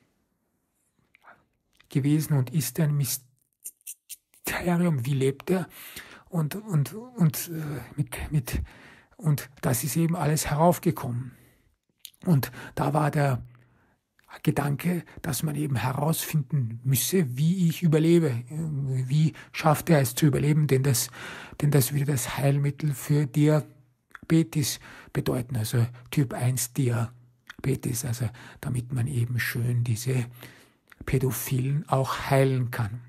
gewesen und ist ein Mysterium, wie lebt er? Und, und, und, äh, mit, mit, und das ist eben alles heraufgekommen. Und da war der Gedanke, dass man eben herausfinden müsse, wie ich überlebe, wie schafft er es zu überleben, denn das, denn das würde das Heilmittel für Diabetes bedeuten, also Typ eins Diabetes, also damit man eben schön diese Pädophilen auch heilen kann.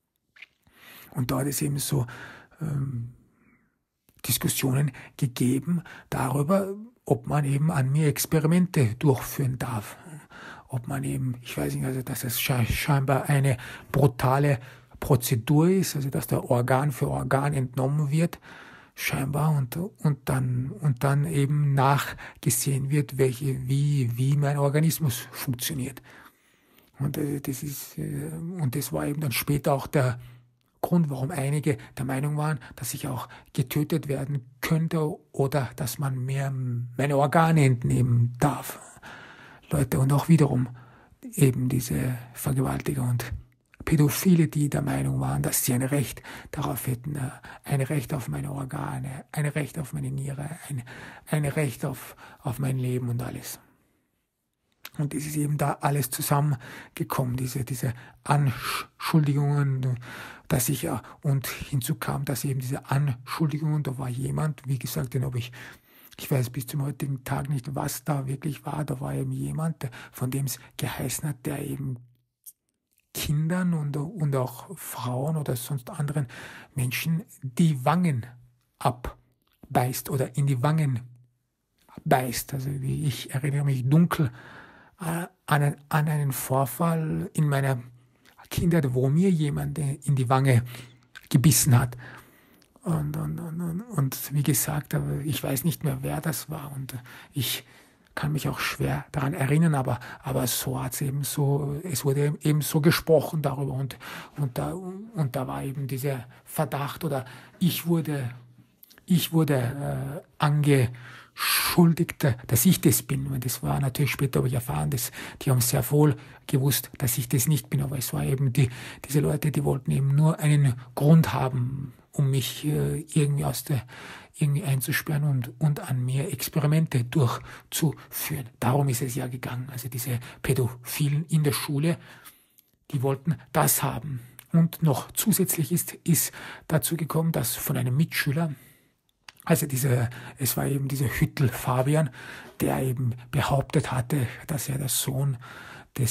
Und da hat es eben so ähm, Diskussionen gegeben darüber, ob man eben an mir Experimente durchführen darf. Ob man eben, ich weiß nicht, also dass es scheinbar eine brutale Prozedur ist, also dass der Organ für Organ entnommen wird, scheinbar, und, und, dann, und dann eben nachgesehen wird, welche, wie, wie mein Organismus funktioniert. Und, äh, das ist, äh, und das war eben dann später auch der Grund, warum einige der Meinung waren, dass ich auch getötet werden könnte oder dass man mir meine Organe entnehmen darf. Leute, und auch wiederum eben diese Vergewaltiger und Pädophile, die der Meinung waren, dass sie ein Recht darauf hätten, ein Recht auf meine Organe, ein Recht auf meine Niere, ein, ein Recht auf, auf mein Leben und alles. Und es ist eben da alles zusammengekommen, diese, diese Anschuldigungen, dass ich ja, und hinzu kam, dass eben diese Anschuldigungen, da war jemand, wie gesagt, den habe ich Ich weiß bis zum heutigen Tag nicht, was da wirklich war. Da war eben jemand, von dem es geheißen hat, der eben Kindern und, und auch Frauen oder sonst anderen Menschen die Wangen abbeißt oder in die Wangen beißt. Also ich erinnere mich dunkel an einen, an einen Vorfall in meiner Kindheit, wo mir jemand in die Wange gebissen hat. Und, und, und, und wie gesagt, aber ich weiß nicht mehr, wer das war und ich kann mich auch schwer daran erinnern, aber, aber so hat es eben so, es wurde eben so gesprochen darüber und, und, da, und da war eben dieser Verdacht oder ich wurde, ich wurde äh, angeschuldigt, dass ich das bin. Und das war natürlich später, habe ich erfahren, dass die haben sehr wohl gewusst, dass ich das nicht bin, aber es war eben die, diese Leute, die wollten eben nur einen Grund haben, um mich äh, irgendwie aus der irgendwie einzusperren und, und an mir Experimente durchzuführen. Darum ist es ja gegangen. Also diese Pädophilen in der Schule, die wollten das haben. Und noch zusätzlich ist, ist dazu gekommen, dass von einem Mitschüler, also dieser, es war eben dieser Hüttel Fabian, der eben behauptet hatte, dass er der Sohn des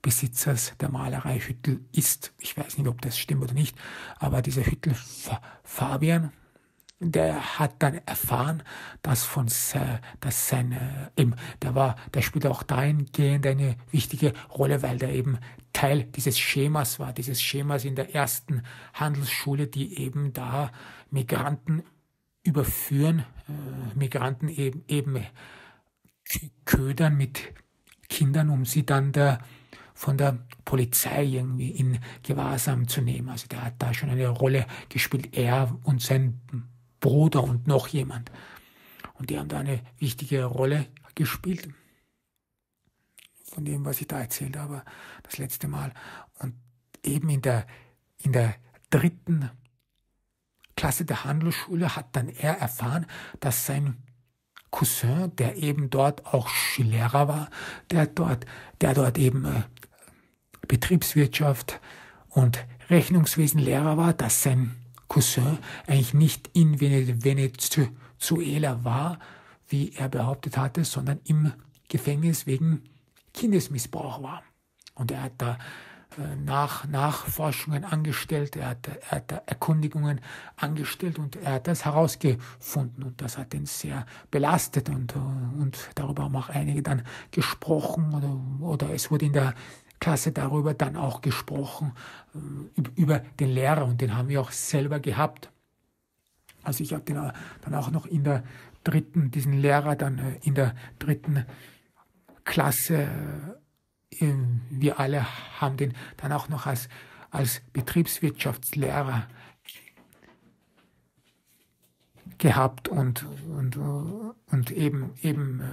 Besitzers der Malerei Hüttl ist. Ich weiß nicht, ob das stimmt oder nicht, aber dieser Hüttl Fabian, der hat dann erfahren, dass von dass seine eben, der war, der spielt auch dahingehend eine wichtige Rolle, weil der eben Teil dieses Schemas war, dieses Schemas in der ersten Handelsschule, die eben da Migranten überführen, äh, Migranten eben, eben ködern mit Kindern, um sie dann der, von der Polizei irgendwie in Gewahrsam zu nehmen. Also der hat da schon eine Rolle gespielt, er und sein Bruder und noch jemand. Und die haben da eine wichtige Rolle gespielt, von dem, was ich da erzählt habe, das letzte Mal. Und eben in der, in der dritten Klasse der Handelsschule hat dann er erfahren, dass sein Cousin, der eben dort auch Lehrer war, der dort, der dort eben äh, Betriebswirtschaft und Rechnungswesenlehrer war, dass sein Cousin eigentlich nicht in Venezuela war, wie er behauptet hatte, sondern im Gefängnis wegen Kindesmissbrauch war. Und er hat da äh, nach, Nachforschungen angestellt, er hat, er hat da Erkundigungen angestellt und er hat das herausgefunden. Und das hat ihn sehr belastet und, und darüber haben auch einige dann gesprochen oder, oder es wurde in der Klasse darüber dann auch gesprochen, über den Lehrer, und den haben wir auch selber gehabt. Also ich habe den dann auch noch in der dritten, diesen Lehrer dann in der dritten Klasse, wir alle haben den dann auch noch als, als Betriebswirtschaftslehrer gehabt und, und, und eben, eben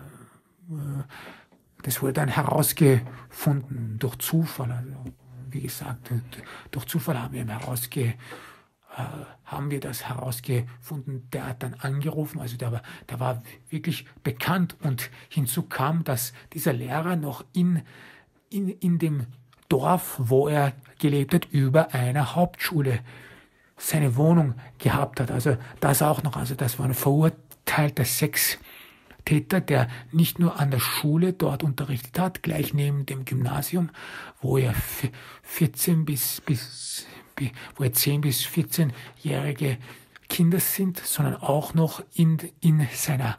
das wurde dann herausgefunden durch Zufall. Also, wie gesagt, durch Zufall haben wir, herausge, äh, haben wir das herausgefunden. Der hat dann angerufen, also der war, der war wirklich bekannt. Und hinzu kam, dass dieser Lehrer noch in, in, in dem Dorf, wo er gelebt hat, über einer Hauptschule seine Wohnung gehabt hat. Also das auch noch. Also das war ein verurteilter Sex. Täter, der nicht nur an der Schule dort unterrichtet hat, gleich neben dem Gymnasium, wo er vierzehn bis, bis, wo er zehn bis vierzehnjährige Kinder sind, sondern auch noch in, in seiner,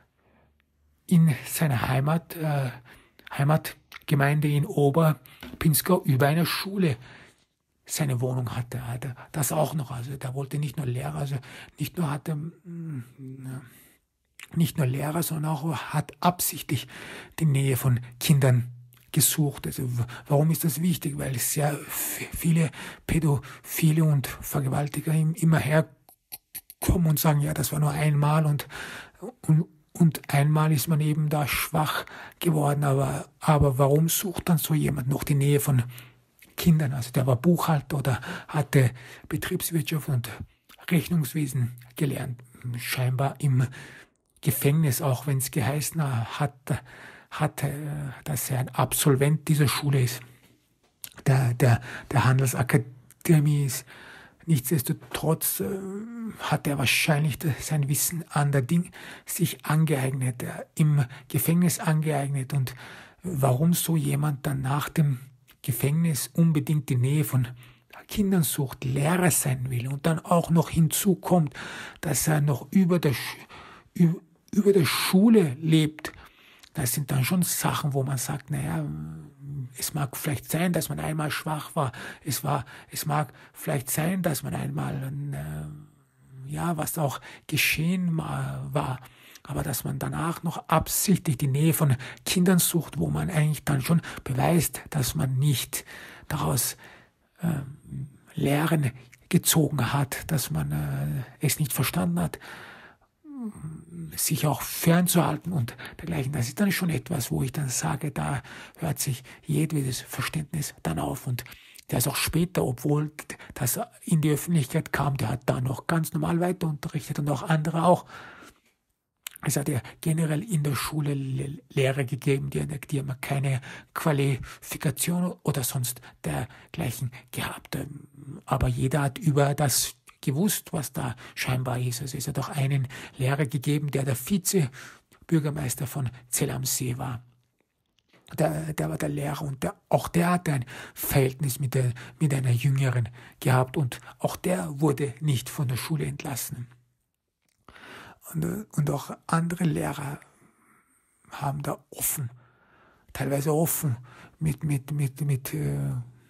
in seiner Heimat, äh, Heimatgemeinde in Oberpinskau über einer Schule seine Wohnung hatte. Das auch noch. Also, der wollte nicht nur Lehrer, also nicht nur hatte, mh, nicht nur Lehrer, sondern auch hat absichtlich die Nähe von Kindern gesucht. Also warum ist das wichtig? Weil sehr viele Pädophile und Vergewaltiger immer herkommen und sagen, ja, das war nur einmal und, und, und einmal ist man eben da schwach geworden. Aber, aber warum sucht dann so jemand noch die Nähe von Kindern? Also der war Buchhalter oder hatte Betriebswirtschaft und Rechnungswesen gelernt. Scheinbar im Gefängnis, auch wenn es geheißen hat, hat, dass er ein Absolvent dieser Schule ist, der, der, der Handelsakademie ist. Nichtsdestotrotz äh, hat er wahrscheinlich sein Wissen an der Ding sich angeeignet, äh, im Gefängnis angeeignet. Und warum so jemand dann nach dem Gefängnis unbedingt die Nähe von Kindern sucht, Lehrer sein will und dann auch noch hinzukommt, dass er noch über der Sch über über der Schule lebt, das sind dann schon Sachen, wo man sagt, naja, es mag vielleicht sein, dass man einmal schwach war, es war, es mag vielleicht sein, dass man einmal, äh, ja, was auch geschehen war, aber dass man danach noch absichtlich die Nähe von Kindern sucht, wo man eigentlich dann schon beweist, dass man nicht daraus äh, Lehren gezogen hat, dass man äh, es nicht verstanden hat, sich auch fernzuhalten und dergleichen. Das ist dann schon etwas, wo ich dann sage, da hört sich jedwedes Verständnis dann auf. Und der ist auch später, obwohl das in die Öffentlichkeit kam, der hat da noch ganz normal weiter unterrichtet und auch andere auch. Es hat ja generell in der Schule Lehrer gegeben, die, die haben keine Qualifikation oder sonst dergleichen gehabt. Aber jeder hat über das gewusst, was da scheinbar ist. Also es hat auch einen Lehrer gegeben, der der Vizebürgermeister von Zell am See war. Der, der war der Lehrer und der, auch der hatte ein Verhältnis mit, der, mit einer Jüngeren gehabt und auch der wurde nicht von der Schule entlassen. Und, und auch andere Lehrer haben da offen, teilweise offen, mit, mit, mit, mit, äh,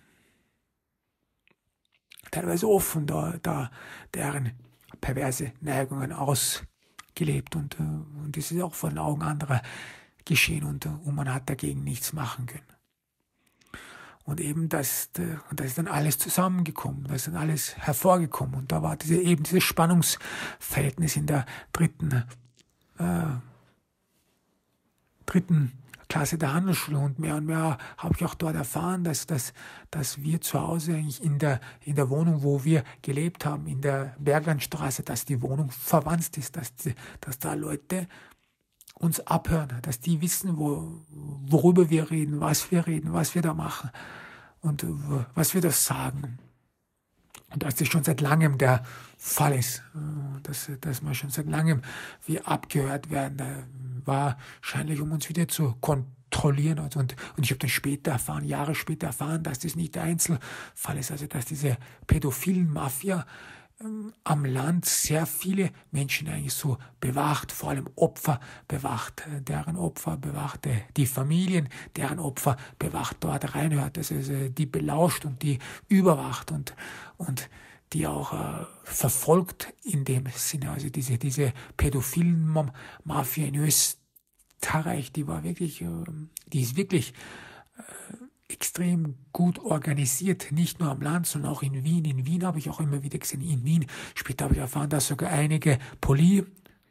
teilweise offen da, da deren perverse Neigungen ausgelebt und, äh, und das ist auch vor den Augen anderer geschehen und, und man hat dagegen nichts machen können. Und eben das, das ist dann alles zusammengekommen, das ist dann alles hervorgekommen und da war diese, eben dieses Spannungsverhältnis in der dritten, äh, dritten Klasse der Handelsschule und mehr und mehr habe ich auch dort erfahren, dass, dass, dass wir zu Hause eigentlich in der, in der Wohnung, wo wir gelebt haben, in der Berglandstraße, dass die Wohnung verwandt ist, dass, dass da Leute uns abhören, dass die wissen, wo, worüber wir reden, was wir reden, was wir da machen und was wir da sagen. Und dass das schon seit langem der Fall ist, dass, dass wir schon seit langem wir abgehört werden, da wahrscheinlich um uns wieder zu kontrollieren. Und, und ich habe dann später erfahren, Jahre später erfahren, dass das nicht der Einzelfall ist, also dass diese pädophilen Mafia am Land sehr viele Menschen eigentlich so bewacht, vor allem Opfer bewacht, deren Opfer bewacht, die Familien, deren Opfer bewacht dort reinhört, also die belauscht und die überwacht und, und die auch äh, verfolgt in dem Sinne. Also diese, diese pädophilen Mafia in Österreich, die war wirklich, äh, die ist wirklich äh, extrem gut organisiert, nicht nur am Land, sondern auch in Wien. In Wien habe ich auch immer wieder gesehen, in Wien. Später habe ich erfahren, dass sogar einige Politiker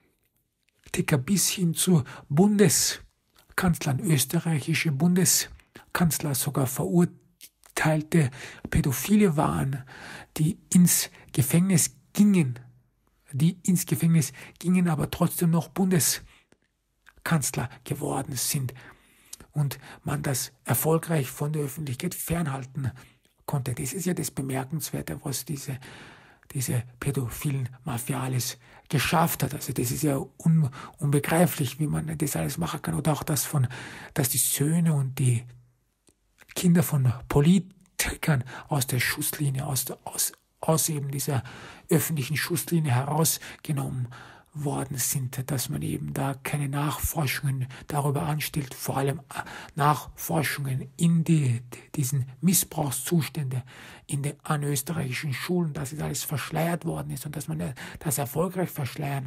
bis hin zu Bundeskanzlern, österreichische Bundeskanzler, sogar verurteilte Pädophile waren, die ins Gefängnis gingen, die ins Gefängnis gingen, aber trotzdem noch Bundeskanzler geworden sind. Und man das erfolgreich von der Öffentlichkeit fernhalten konnte. Das ist ja das Bemerkenswerte, was diese, diese pädophilen Mafiales geschafft hat. Also das ist ja un, unbegreiflich, wie man das alles machen kann. Oder auch das von, dass die Söhne und die Kinder von Politikern aus der Schusslinie, aus, der, aus, aus eben dieser öffentlichen Schusslinie herausgenommen worden sind, dass man eben da keine Nachforschungen darüber anstellt, vor allem Nachforschungen in die, diesen Missbrauchszustände in den an österreichischen Schulen, dass es alles verschleiert worden ist und dass man das erfolgreich verschleiern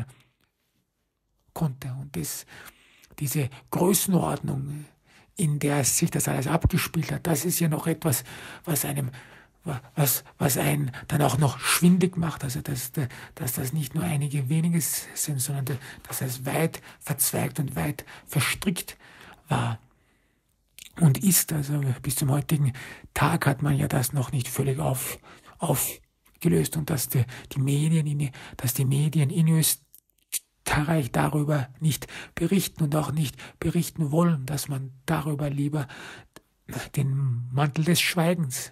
konnte. Und das, diese Größenordnung, in der sich das alles abgespielt hat, das ist ja noch etwas, was einem Was, was einen dann auch noch schwindig macht, also dass, dass das nicht nur einige wenige sind, sondern dass es weit verzweigt und weit verstrickt war und ist. Also bis zum heutigen Tag hat man ja das noch nicht völlig auf, aufgelöst und dass die, die Medien in, dass die Medien in Österreich darüber nicht berichten und auch nicht berichten wollen, dass man darüber lieber den Mantel des Schweigens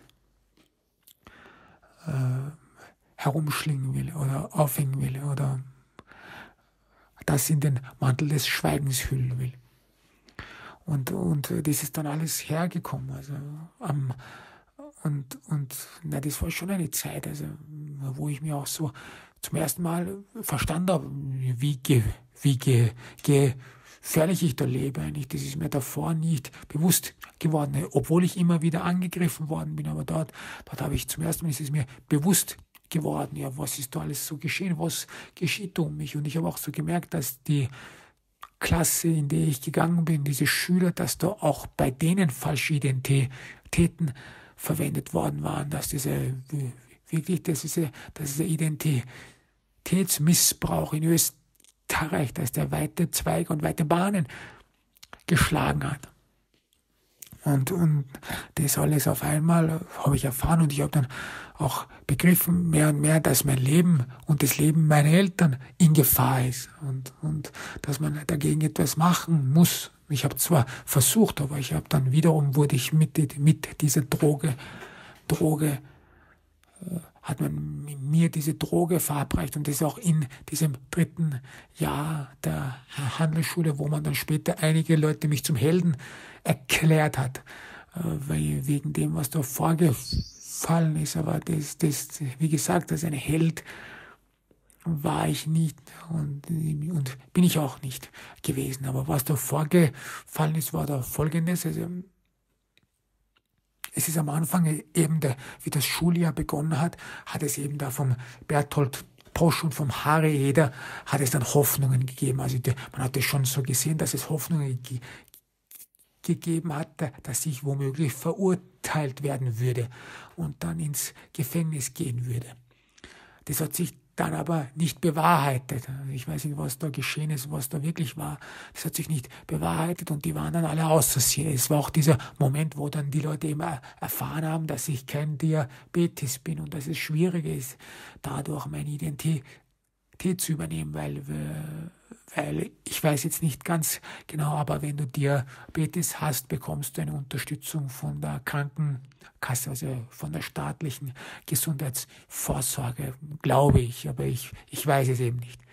Äh, herumschlingen will oder aufhängen will oder das in den Mantel des Schweigens hüllen will. Und, und das ist dann alles hergekommen. Also, am, und und na, das war schon eine Zeit, also, wo ich mir auch so zum ersten Mal verstanden habe, wie, ge, wie ge, gefährlich ich da lebe. Eigentlich. Das ist mir davor nicht bewusst geworden, obwohl ich immer wieder angegriffen worden bin. Aber dort, dort habe ich zum ersten Mal, ist es mir bewusst geworden, ja, was ist da alles so geschehen, was geschieht um mich. Und ich habe auch so gemerkt, dass die Klasse, in der ich gegangen bin, diese Schüler, dass da auch bei denen falsche Identitäten verwendet worden waren, dass diese wirklich, dass diese, dass dieser Identitätsmissbrauch in Österreich, dass der weite Zweige und weite Bahnen geschlagen hat. Und, und das alles auf einmal habe ich erfahren und ich habe dann auch begriffen, mehr und mehr, dass mein Leben und das Leben meiner Eltern in Gefahr ist und, und dass man dagegen etwas machen muss. Ich habe zwar versucht, aber ich habe dann wiederum, wurde ich mit, mit dieser Droge, Droge, hat man mir diese Droge verabreicht und das auch in diesem dritten Jahr der Handelsschule, wo man dann später einige Leute mich zum Helden erklärt hat, weil wegen dem, was da vorgefallen ist. Aber das, das, wie gesagt, als ein Held war ich nicht und, und bin ich auch nicht gewesen. Aber was da vorgefallen ist, war da Folgendes. Also, es ist am Anfang eben, der, wie das Schuljahr begonnen hat, hat es eben da vom Bertolt Posch und vom Harry Eder hat es dann Hoffnungen gegeben. Also die, man hat es schon so gesehen, dass es Hoffnungen ge gegeben hat, dass ich womöglich verurteilt werden würde und dann ins Gefängnis gehen würde. Das hat sich dann aber nicht bewahrheitet. Ich weiß nicht, was da geschehen ist, was da wirklich war. Das hat sich nicht bewahrheitet und die waren dann alle außer sich. Es war auch dieser Moment, wo dann die Leute immer erfahren haben, dass ich kein Diabetes bin und dass es schwierig ist, dadurch meine Identität zu übernehmen, weil, weil ich weiß jetzt nicht ganz genau, aber wenn du Diabetes hast, bekommst du eine Unterstützung von der Krankenkasse, also von der staatlichen Gesundheitsvorsorge, glaube ich, aber ich, ich weiß es eben nicht.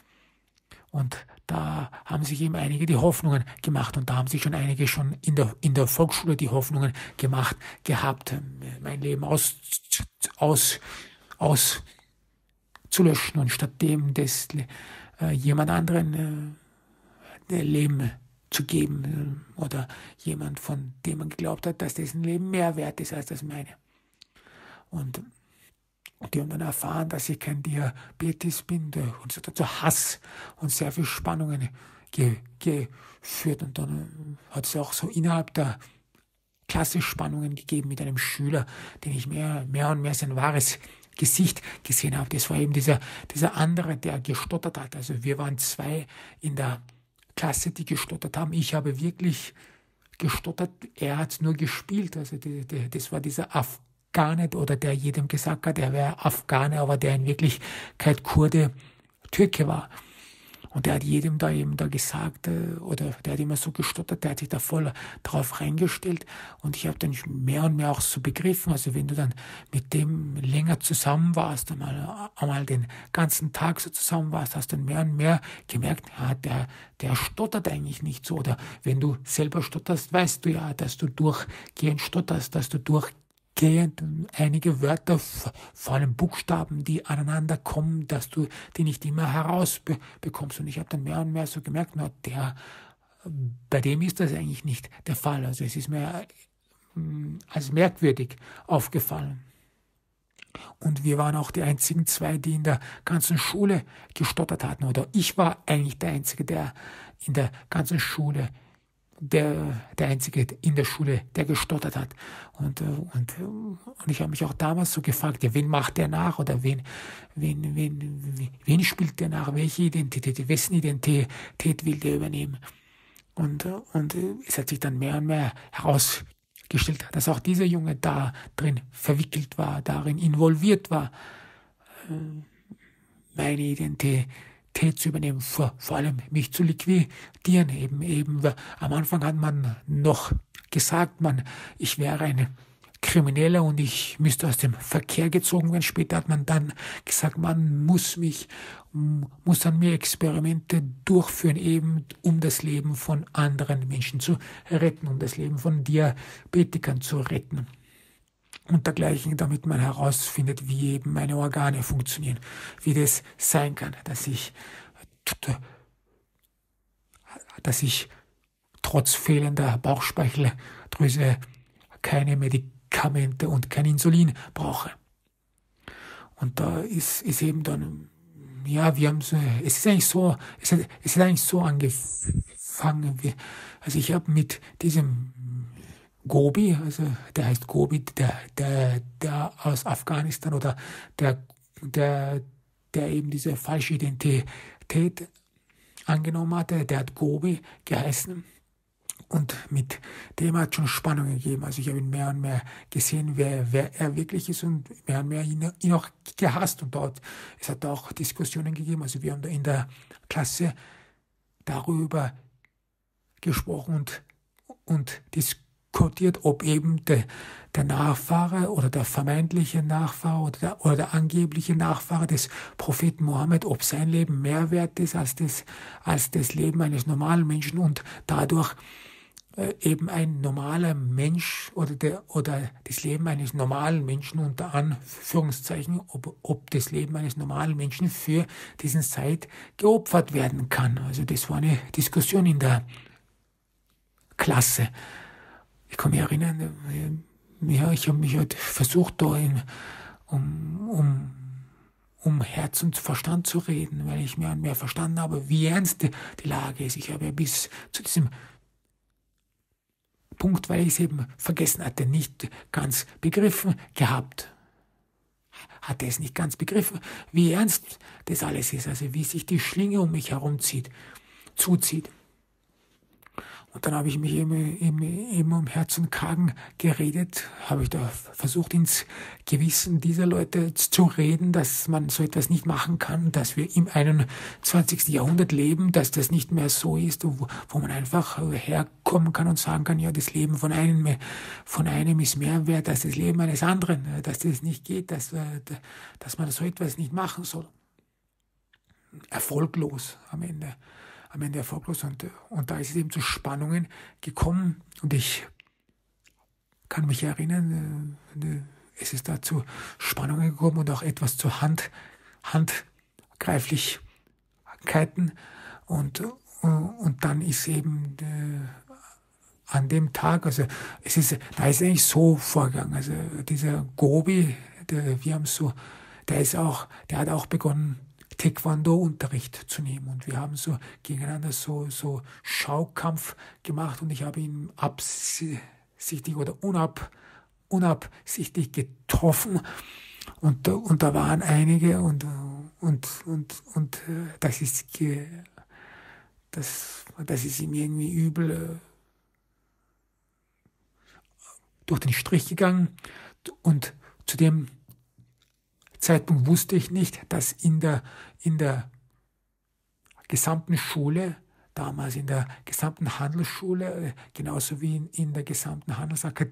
Und da haben sich eben einige die Hoffnungen gemacht und da haben sich schon einige schon in der, in der Volksschule die Hoffnungen gemacht gehabt, mein Leben aus, aus, aus zu löschen und statt dem das äh, jemand anderen äh, Leben zu geben äh, oder jemand, von dem man geglaubt hat, dass dessen Leben mehr wert ist als das meine. Und, und die haben dann erfahren, dass ich kein Diabetes bin und so zu Hass und sehr viel Spannungen ge geführt und dann äh, hat es auch so innerhalb der Klasse Spannungen gegeben mit einem Schüler, den ich mehr, mehr und mehr sein wahres Gesicht gesehen habe. Das war eben dieser, dieser andere, der gestottert hat. Also wir waren zwei in der Klasse, die gestottert haben. Ich habe wirklich gestottert. Er hat nur gespielt. Also die, die, das war dieser Afghane oder der jedem gesagt hat, er wäre Afghane, aber der in Wirklichkeit Kurde, Türke war. Und der hat jedem da eben da gesagt, oder der hat immer so gestottert, der hat sich da voll drauf reingestellt. Und ich habe dann mehr und mehr auch so begriffen, also wenn du dann mit dem länger zusammen warst, einmal, einmal den ganzen Tag so zusammen warst, hast du dann mehr und mehr gemerkt, ja, der, der stottert eigentlich nicht so. Oder wenn du selber stotterst, weißt du ja, dass du durchgehend stotterst, dass du durchgehend einige Wörter, vor allem Buchstaben, die aneinander kommen, dass du die nicht immer herausbekommst. Und ich habe dann mehr und mehr so gemerkt, na, der, bei dem ist das eigentlich nicht der Fall. Also es ist mir als merkwürdig aufgefallen. Und wir waren auch die einzigen zwei, die in der ganzen Schule gestottert hatten. Oder ich war eigentlich der Einzige, der in der ganzen Schule Der, der Einzige in der Schule, der gestottert hat. Und, und, und ich habe mich auch damals so gefragt, ja, wen macht der nach oder wen, wen, wen, wen spielt der nach, welche Identität, wessen Identität will der übernehmen? Und, und es hat sich dann mehr und mehr herausgestellt, dass auch dieser Junge da drin verwickelt war, darin involviert war, meine Identität zu übernehmen, vor, vor allem mich zu liquidieren. Eben, eben, am Anfang hat man noch gesagt, man, ich wäre ein Krimineller und ich müsste aus dem Verkehr gezogen werden. Später hat man dann gesagt, man muss mich, muss an mir Experimente durchführen, eben um das Leben von anderen Menschen zu retten, um das Leben von Diabetikern zu retten. Und dergleichen, damit man herausfindet, wie eben meine Organe funktionieren, wie das sein kann, dass ich, dass ich trotz fehlender Bauchspeicheldrüse keine Medikamente und kein Insulin brauche. Und da ist, ist eben dann, ja, wir haben so, es ist eigentlich so, es ist, es ist eigentlich so angefangen, wie, also ich habe mit diesem Gobi, also der heißt Gobi, der, der, der aus Afghanistan oder der, der, der eben diese falsche Identität angenommen hatte, der hat Gobi geheißen und mit dem hat schon Spannung gegeben. Also ich habe ihn mehr und mehr gesehen, wer, wer er wirklich ist und mehr und mehr ihn, ihn auch gehasst und dort, es hat auch Diskussionen gegeben, also wir haben da in der Klasse darüber gesprochen und, und diskutiert, diskutiert, ob eben der, der Nachfahre oder der vermeintliche Nachfahre oder der, oder der angebliche Nachfahre des Propheten Mohammed, ob sein Leben mehr wert ist als das, als das Leben eines normalen Menschen und dadurch äh, eben ein normaler Mensch oder, der, oder das Leben eines normalen Menschen unter Anführungszeichen, ob, ob das Leben eines normalen Menschen für diesen Zeit geopfert werden kann. Also das war eine Diskussion in der Klasse. Ich kann mich erinnern, ja, ich habe mich halt versucht, da in, um, um, um Herz und Verstand zu reden, weil ich mehr und mehr verstanden habe, wie ernst die, die Lage ist. Ich habe ja bis zu diesem Punkt, weil ich es eben vergessen hatte, nicht ganz begriffen gehabt. Hatte es nicht ganz begriffen, wie ernst das alles ist, also wie sich die Schlinge um mich herumzieht, zuzieht. Und dann habe ich mich eben, eben, eben um Herz und Kragen geredet, habe ich da versucht, ins Gewissen dieser Leute zu reden, dass man so etwas nicht machen kann, dass wir im einundzwanzigsten Jahrhundert leben, dass das nicht mehr so ist, wo, wo man einfach herkommen kann und sagen kann, ja, das Leben von einem, von einem ist mehr wert als das Leben eines anderen, dass das nicht geht, dass, dass man so etwas nicht machen soll. Erfolglos am Ende. am Ende erfolglos und, und da ist es eben zu Spannungen gekommen und ich kann mich erinnern, äh, es ist da zu Spannungen gekommen und auch etwas zu Hand, Handgreiflichkeiten und, und dann ist eben äh, an dem Tag, also es ist, da ist eigentlich so vorgegangen, also dieser Gobi, der, wir haben so, der ist auch, der hat auch begonnen, Taekwondo-Unterricht zu nehmen. Und wir haben so gegeneinander so, so Schaukampf gemacht und ich habe ihn absichtlich oder unab, unabsichtlich getroffen. Und, und da waren einige und, und, und, und das ist, das, das ist ihm irgendwie übel durch den Strich gegangen. Und zu dem Zeitpunkt wusste ich nicht, dass in der, in der gesamten Schule, damals in der gesamten Handelsschule, genauso wie in, in der gesamten Handelsakademie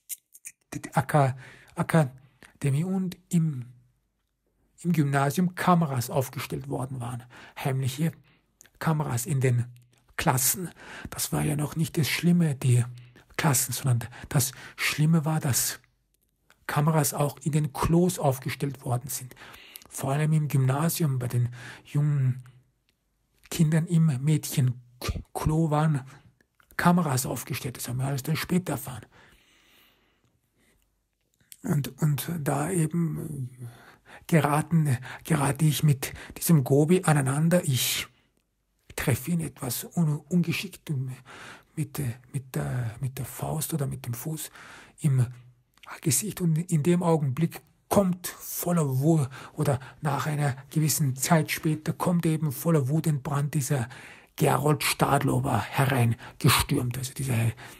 und im, im Gymnasium Kameras aufgestellt worden waren. Heimliche Kameras in den Klassen. Das war ja noch nicht das Schlimme, die Klassen, sondern das Schlimme war, dass Kameras auch in den Klos aufgestellt worden sind. Vor allem im Gymnasium, bei den jungen Kindern im Mädchenklo waren Kameras aufgestellt. Das haben wir alles dann später erfahren. Und, und da eben geraten, gerate ich mit diesem Gobi aneinander. Ich treffe ihn etwas un, ungeschickt mit, mit, der, mit der Faust oder mit dem Fuß im Gesicht und in dem Augenblick kommt voller Wut oder nach einer gewissen Zeit später kommt eben voller Wut entbrannt dieser Gerold Stadlober hereingestürmt. Also dieser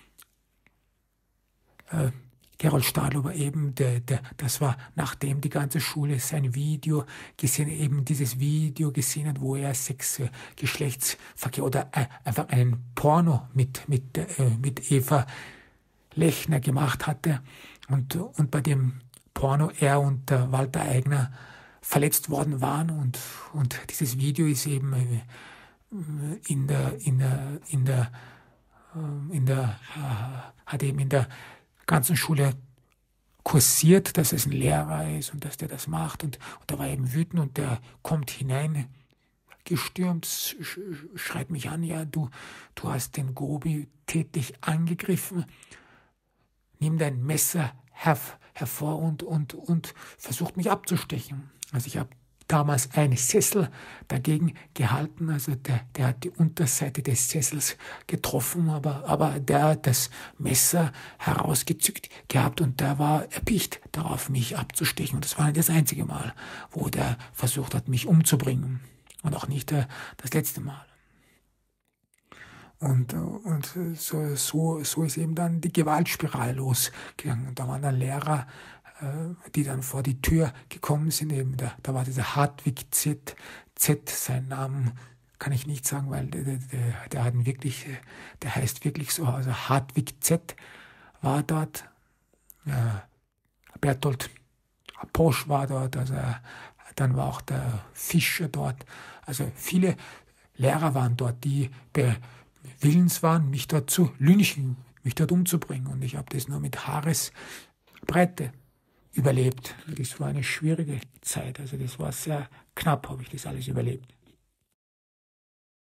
äh, Gerold Stadlober eben, der, der, das war nachdem die ganze Schule sein Video gesehen, eben dieses Video gesehen hat, wo er Sex, äh, Geschlechtsverkehr oder äh, einfach einen Porno mit, mit, äh, mit Eva Lechner gemacht hatte. Und, und bei dem Porno er und der Walter Eigner verletzt worden waren und, und dieses Video ist eben in der, in der, in der, in der, hat eben in der ganzen Schule kursiert, dass es ein Lehrer ist und dass der das macht und, und der war eben wütend und der kommt hinein, gestürmt, sch, schreit mich an, ja, du, du hast den Gobi tätlich angegriffen, nimm dein Messer her, hervor und, und, und versucht mich abzustechen. Also ich habe damals einen Sessel dagegen gehalten, also der, der hat die Unterseite des Sessels getroffen, aber, aber der hat das Messer herausgezückt gehabt und der war erpicht darauf, mich abzustechen. Und das war nicht das einzige Mal, wo der versucht hat, mich umzubringen. Und auch nicht äh, das letzte Mal. Und, und so, so, so ist eben dann die Gewaltspirale losgegangen. Und da waren dann Lehrer, äh, die dann vor die Tür gekommen sind. Eben da, da war dieser Hartwig Z, Z, sein Namen kann ich nicht sagen, weil der, der, der, hat wirklich, der heißt wirklich so, also Hartwig Z war dort, äh, Bertolt Posch war dort, also dann war auch der Fischer dort. Also viele Lehrer waren dort, die willens waren, mich dort zu lynchen, mich dort umzubringen. Und ich habe das nur mit Haaresbreite überlebt. Das war eine schwierige Zeit. Also das war sehr knapp, habe ich das alles überlebt.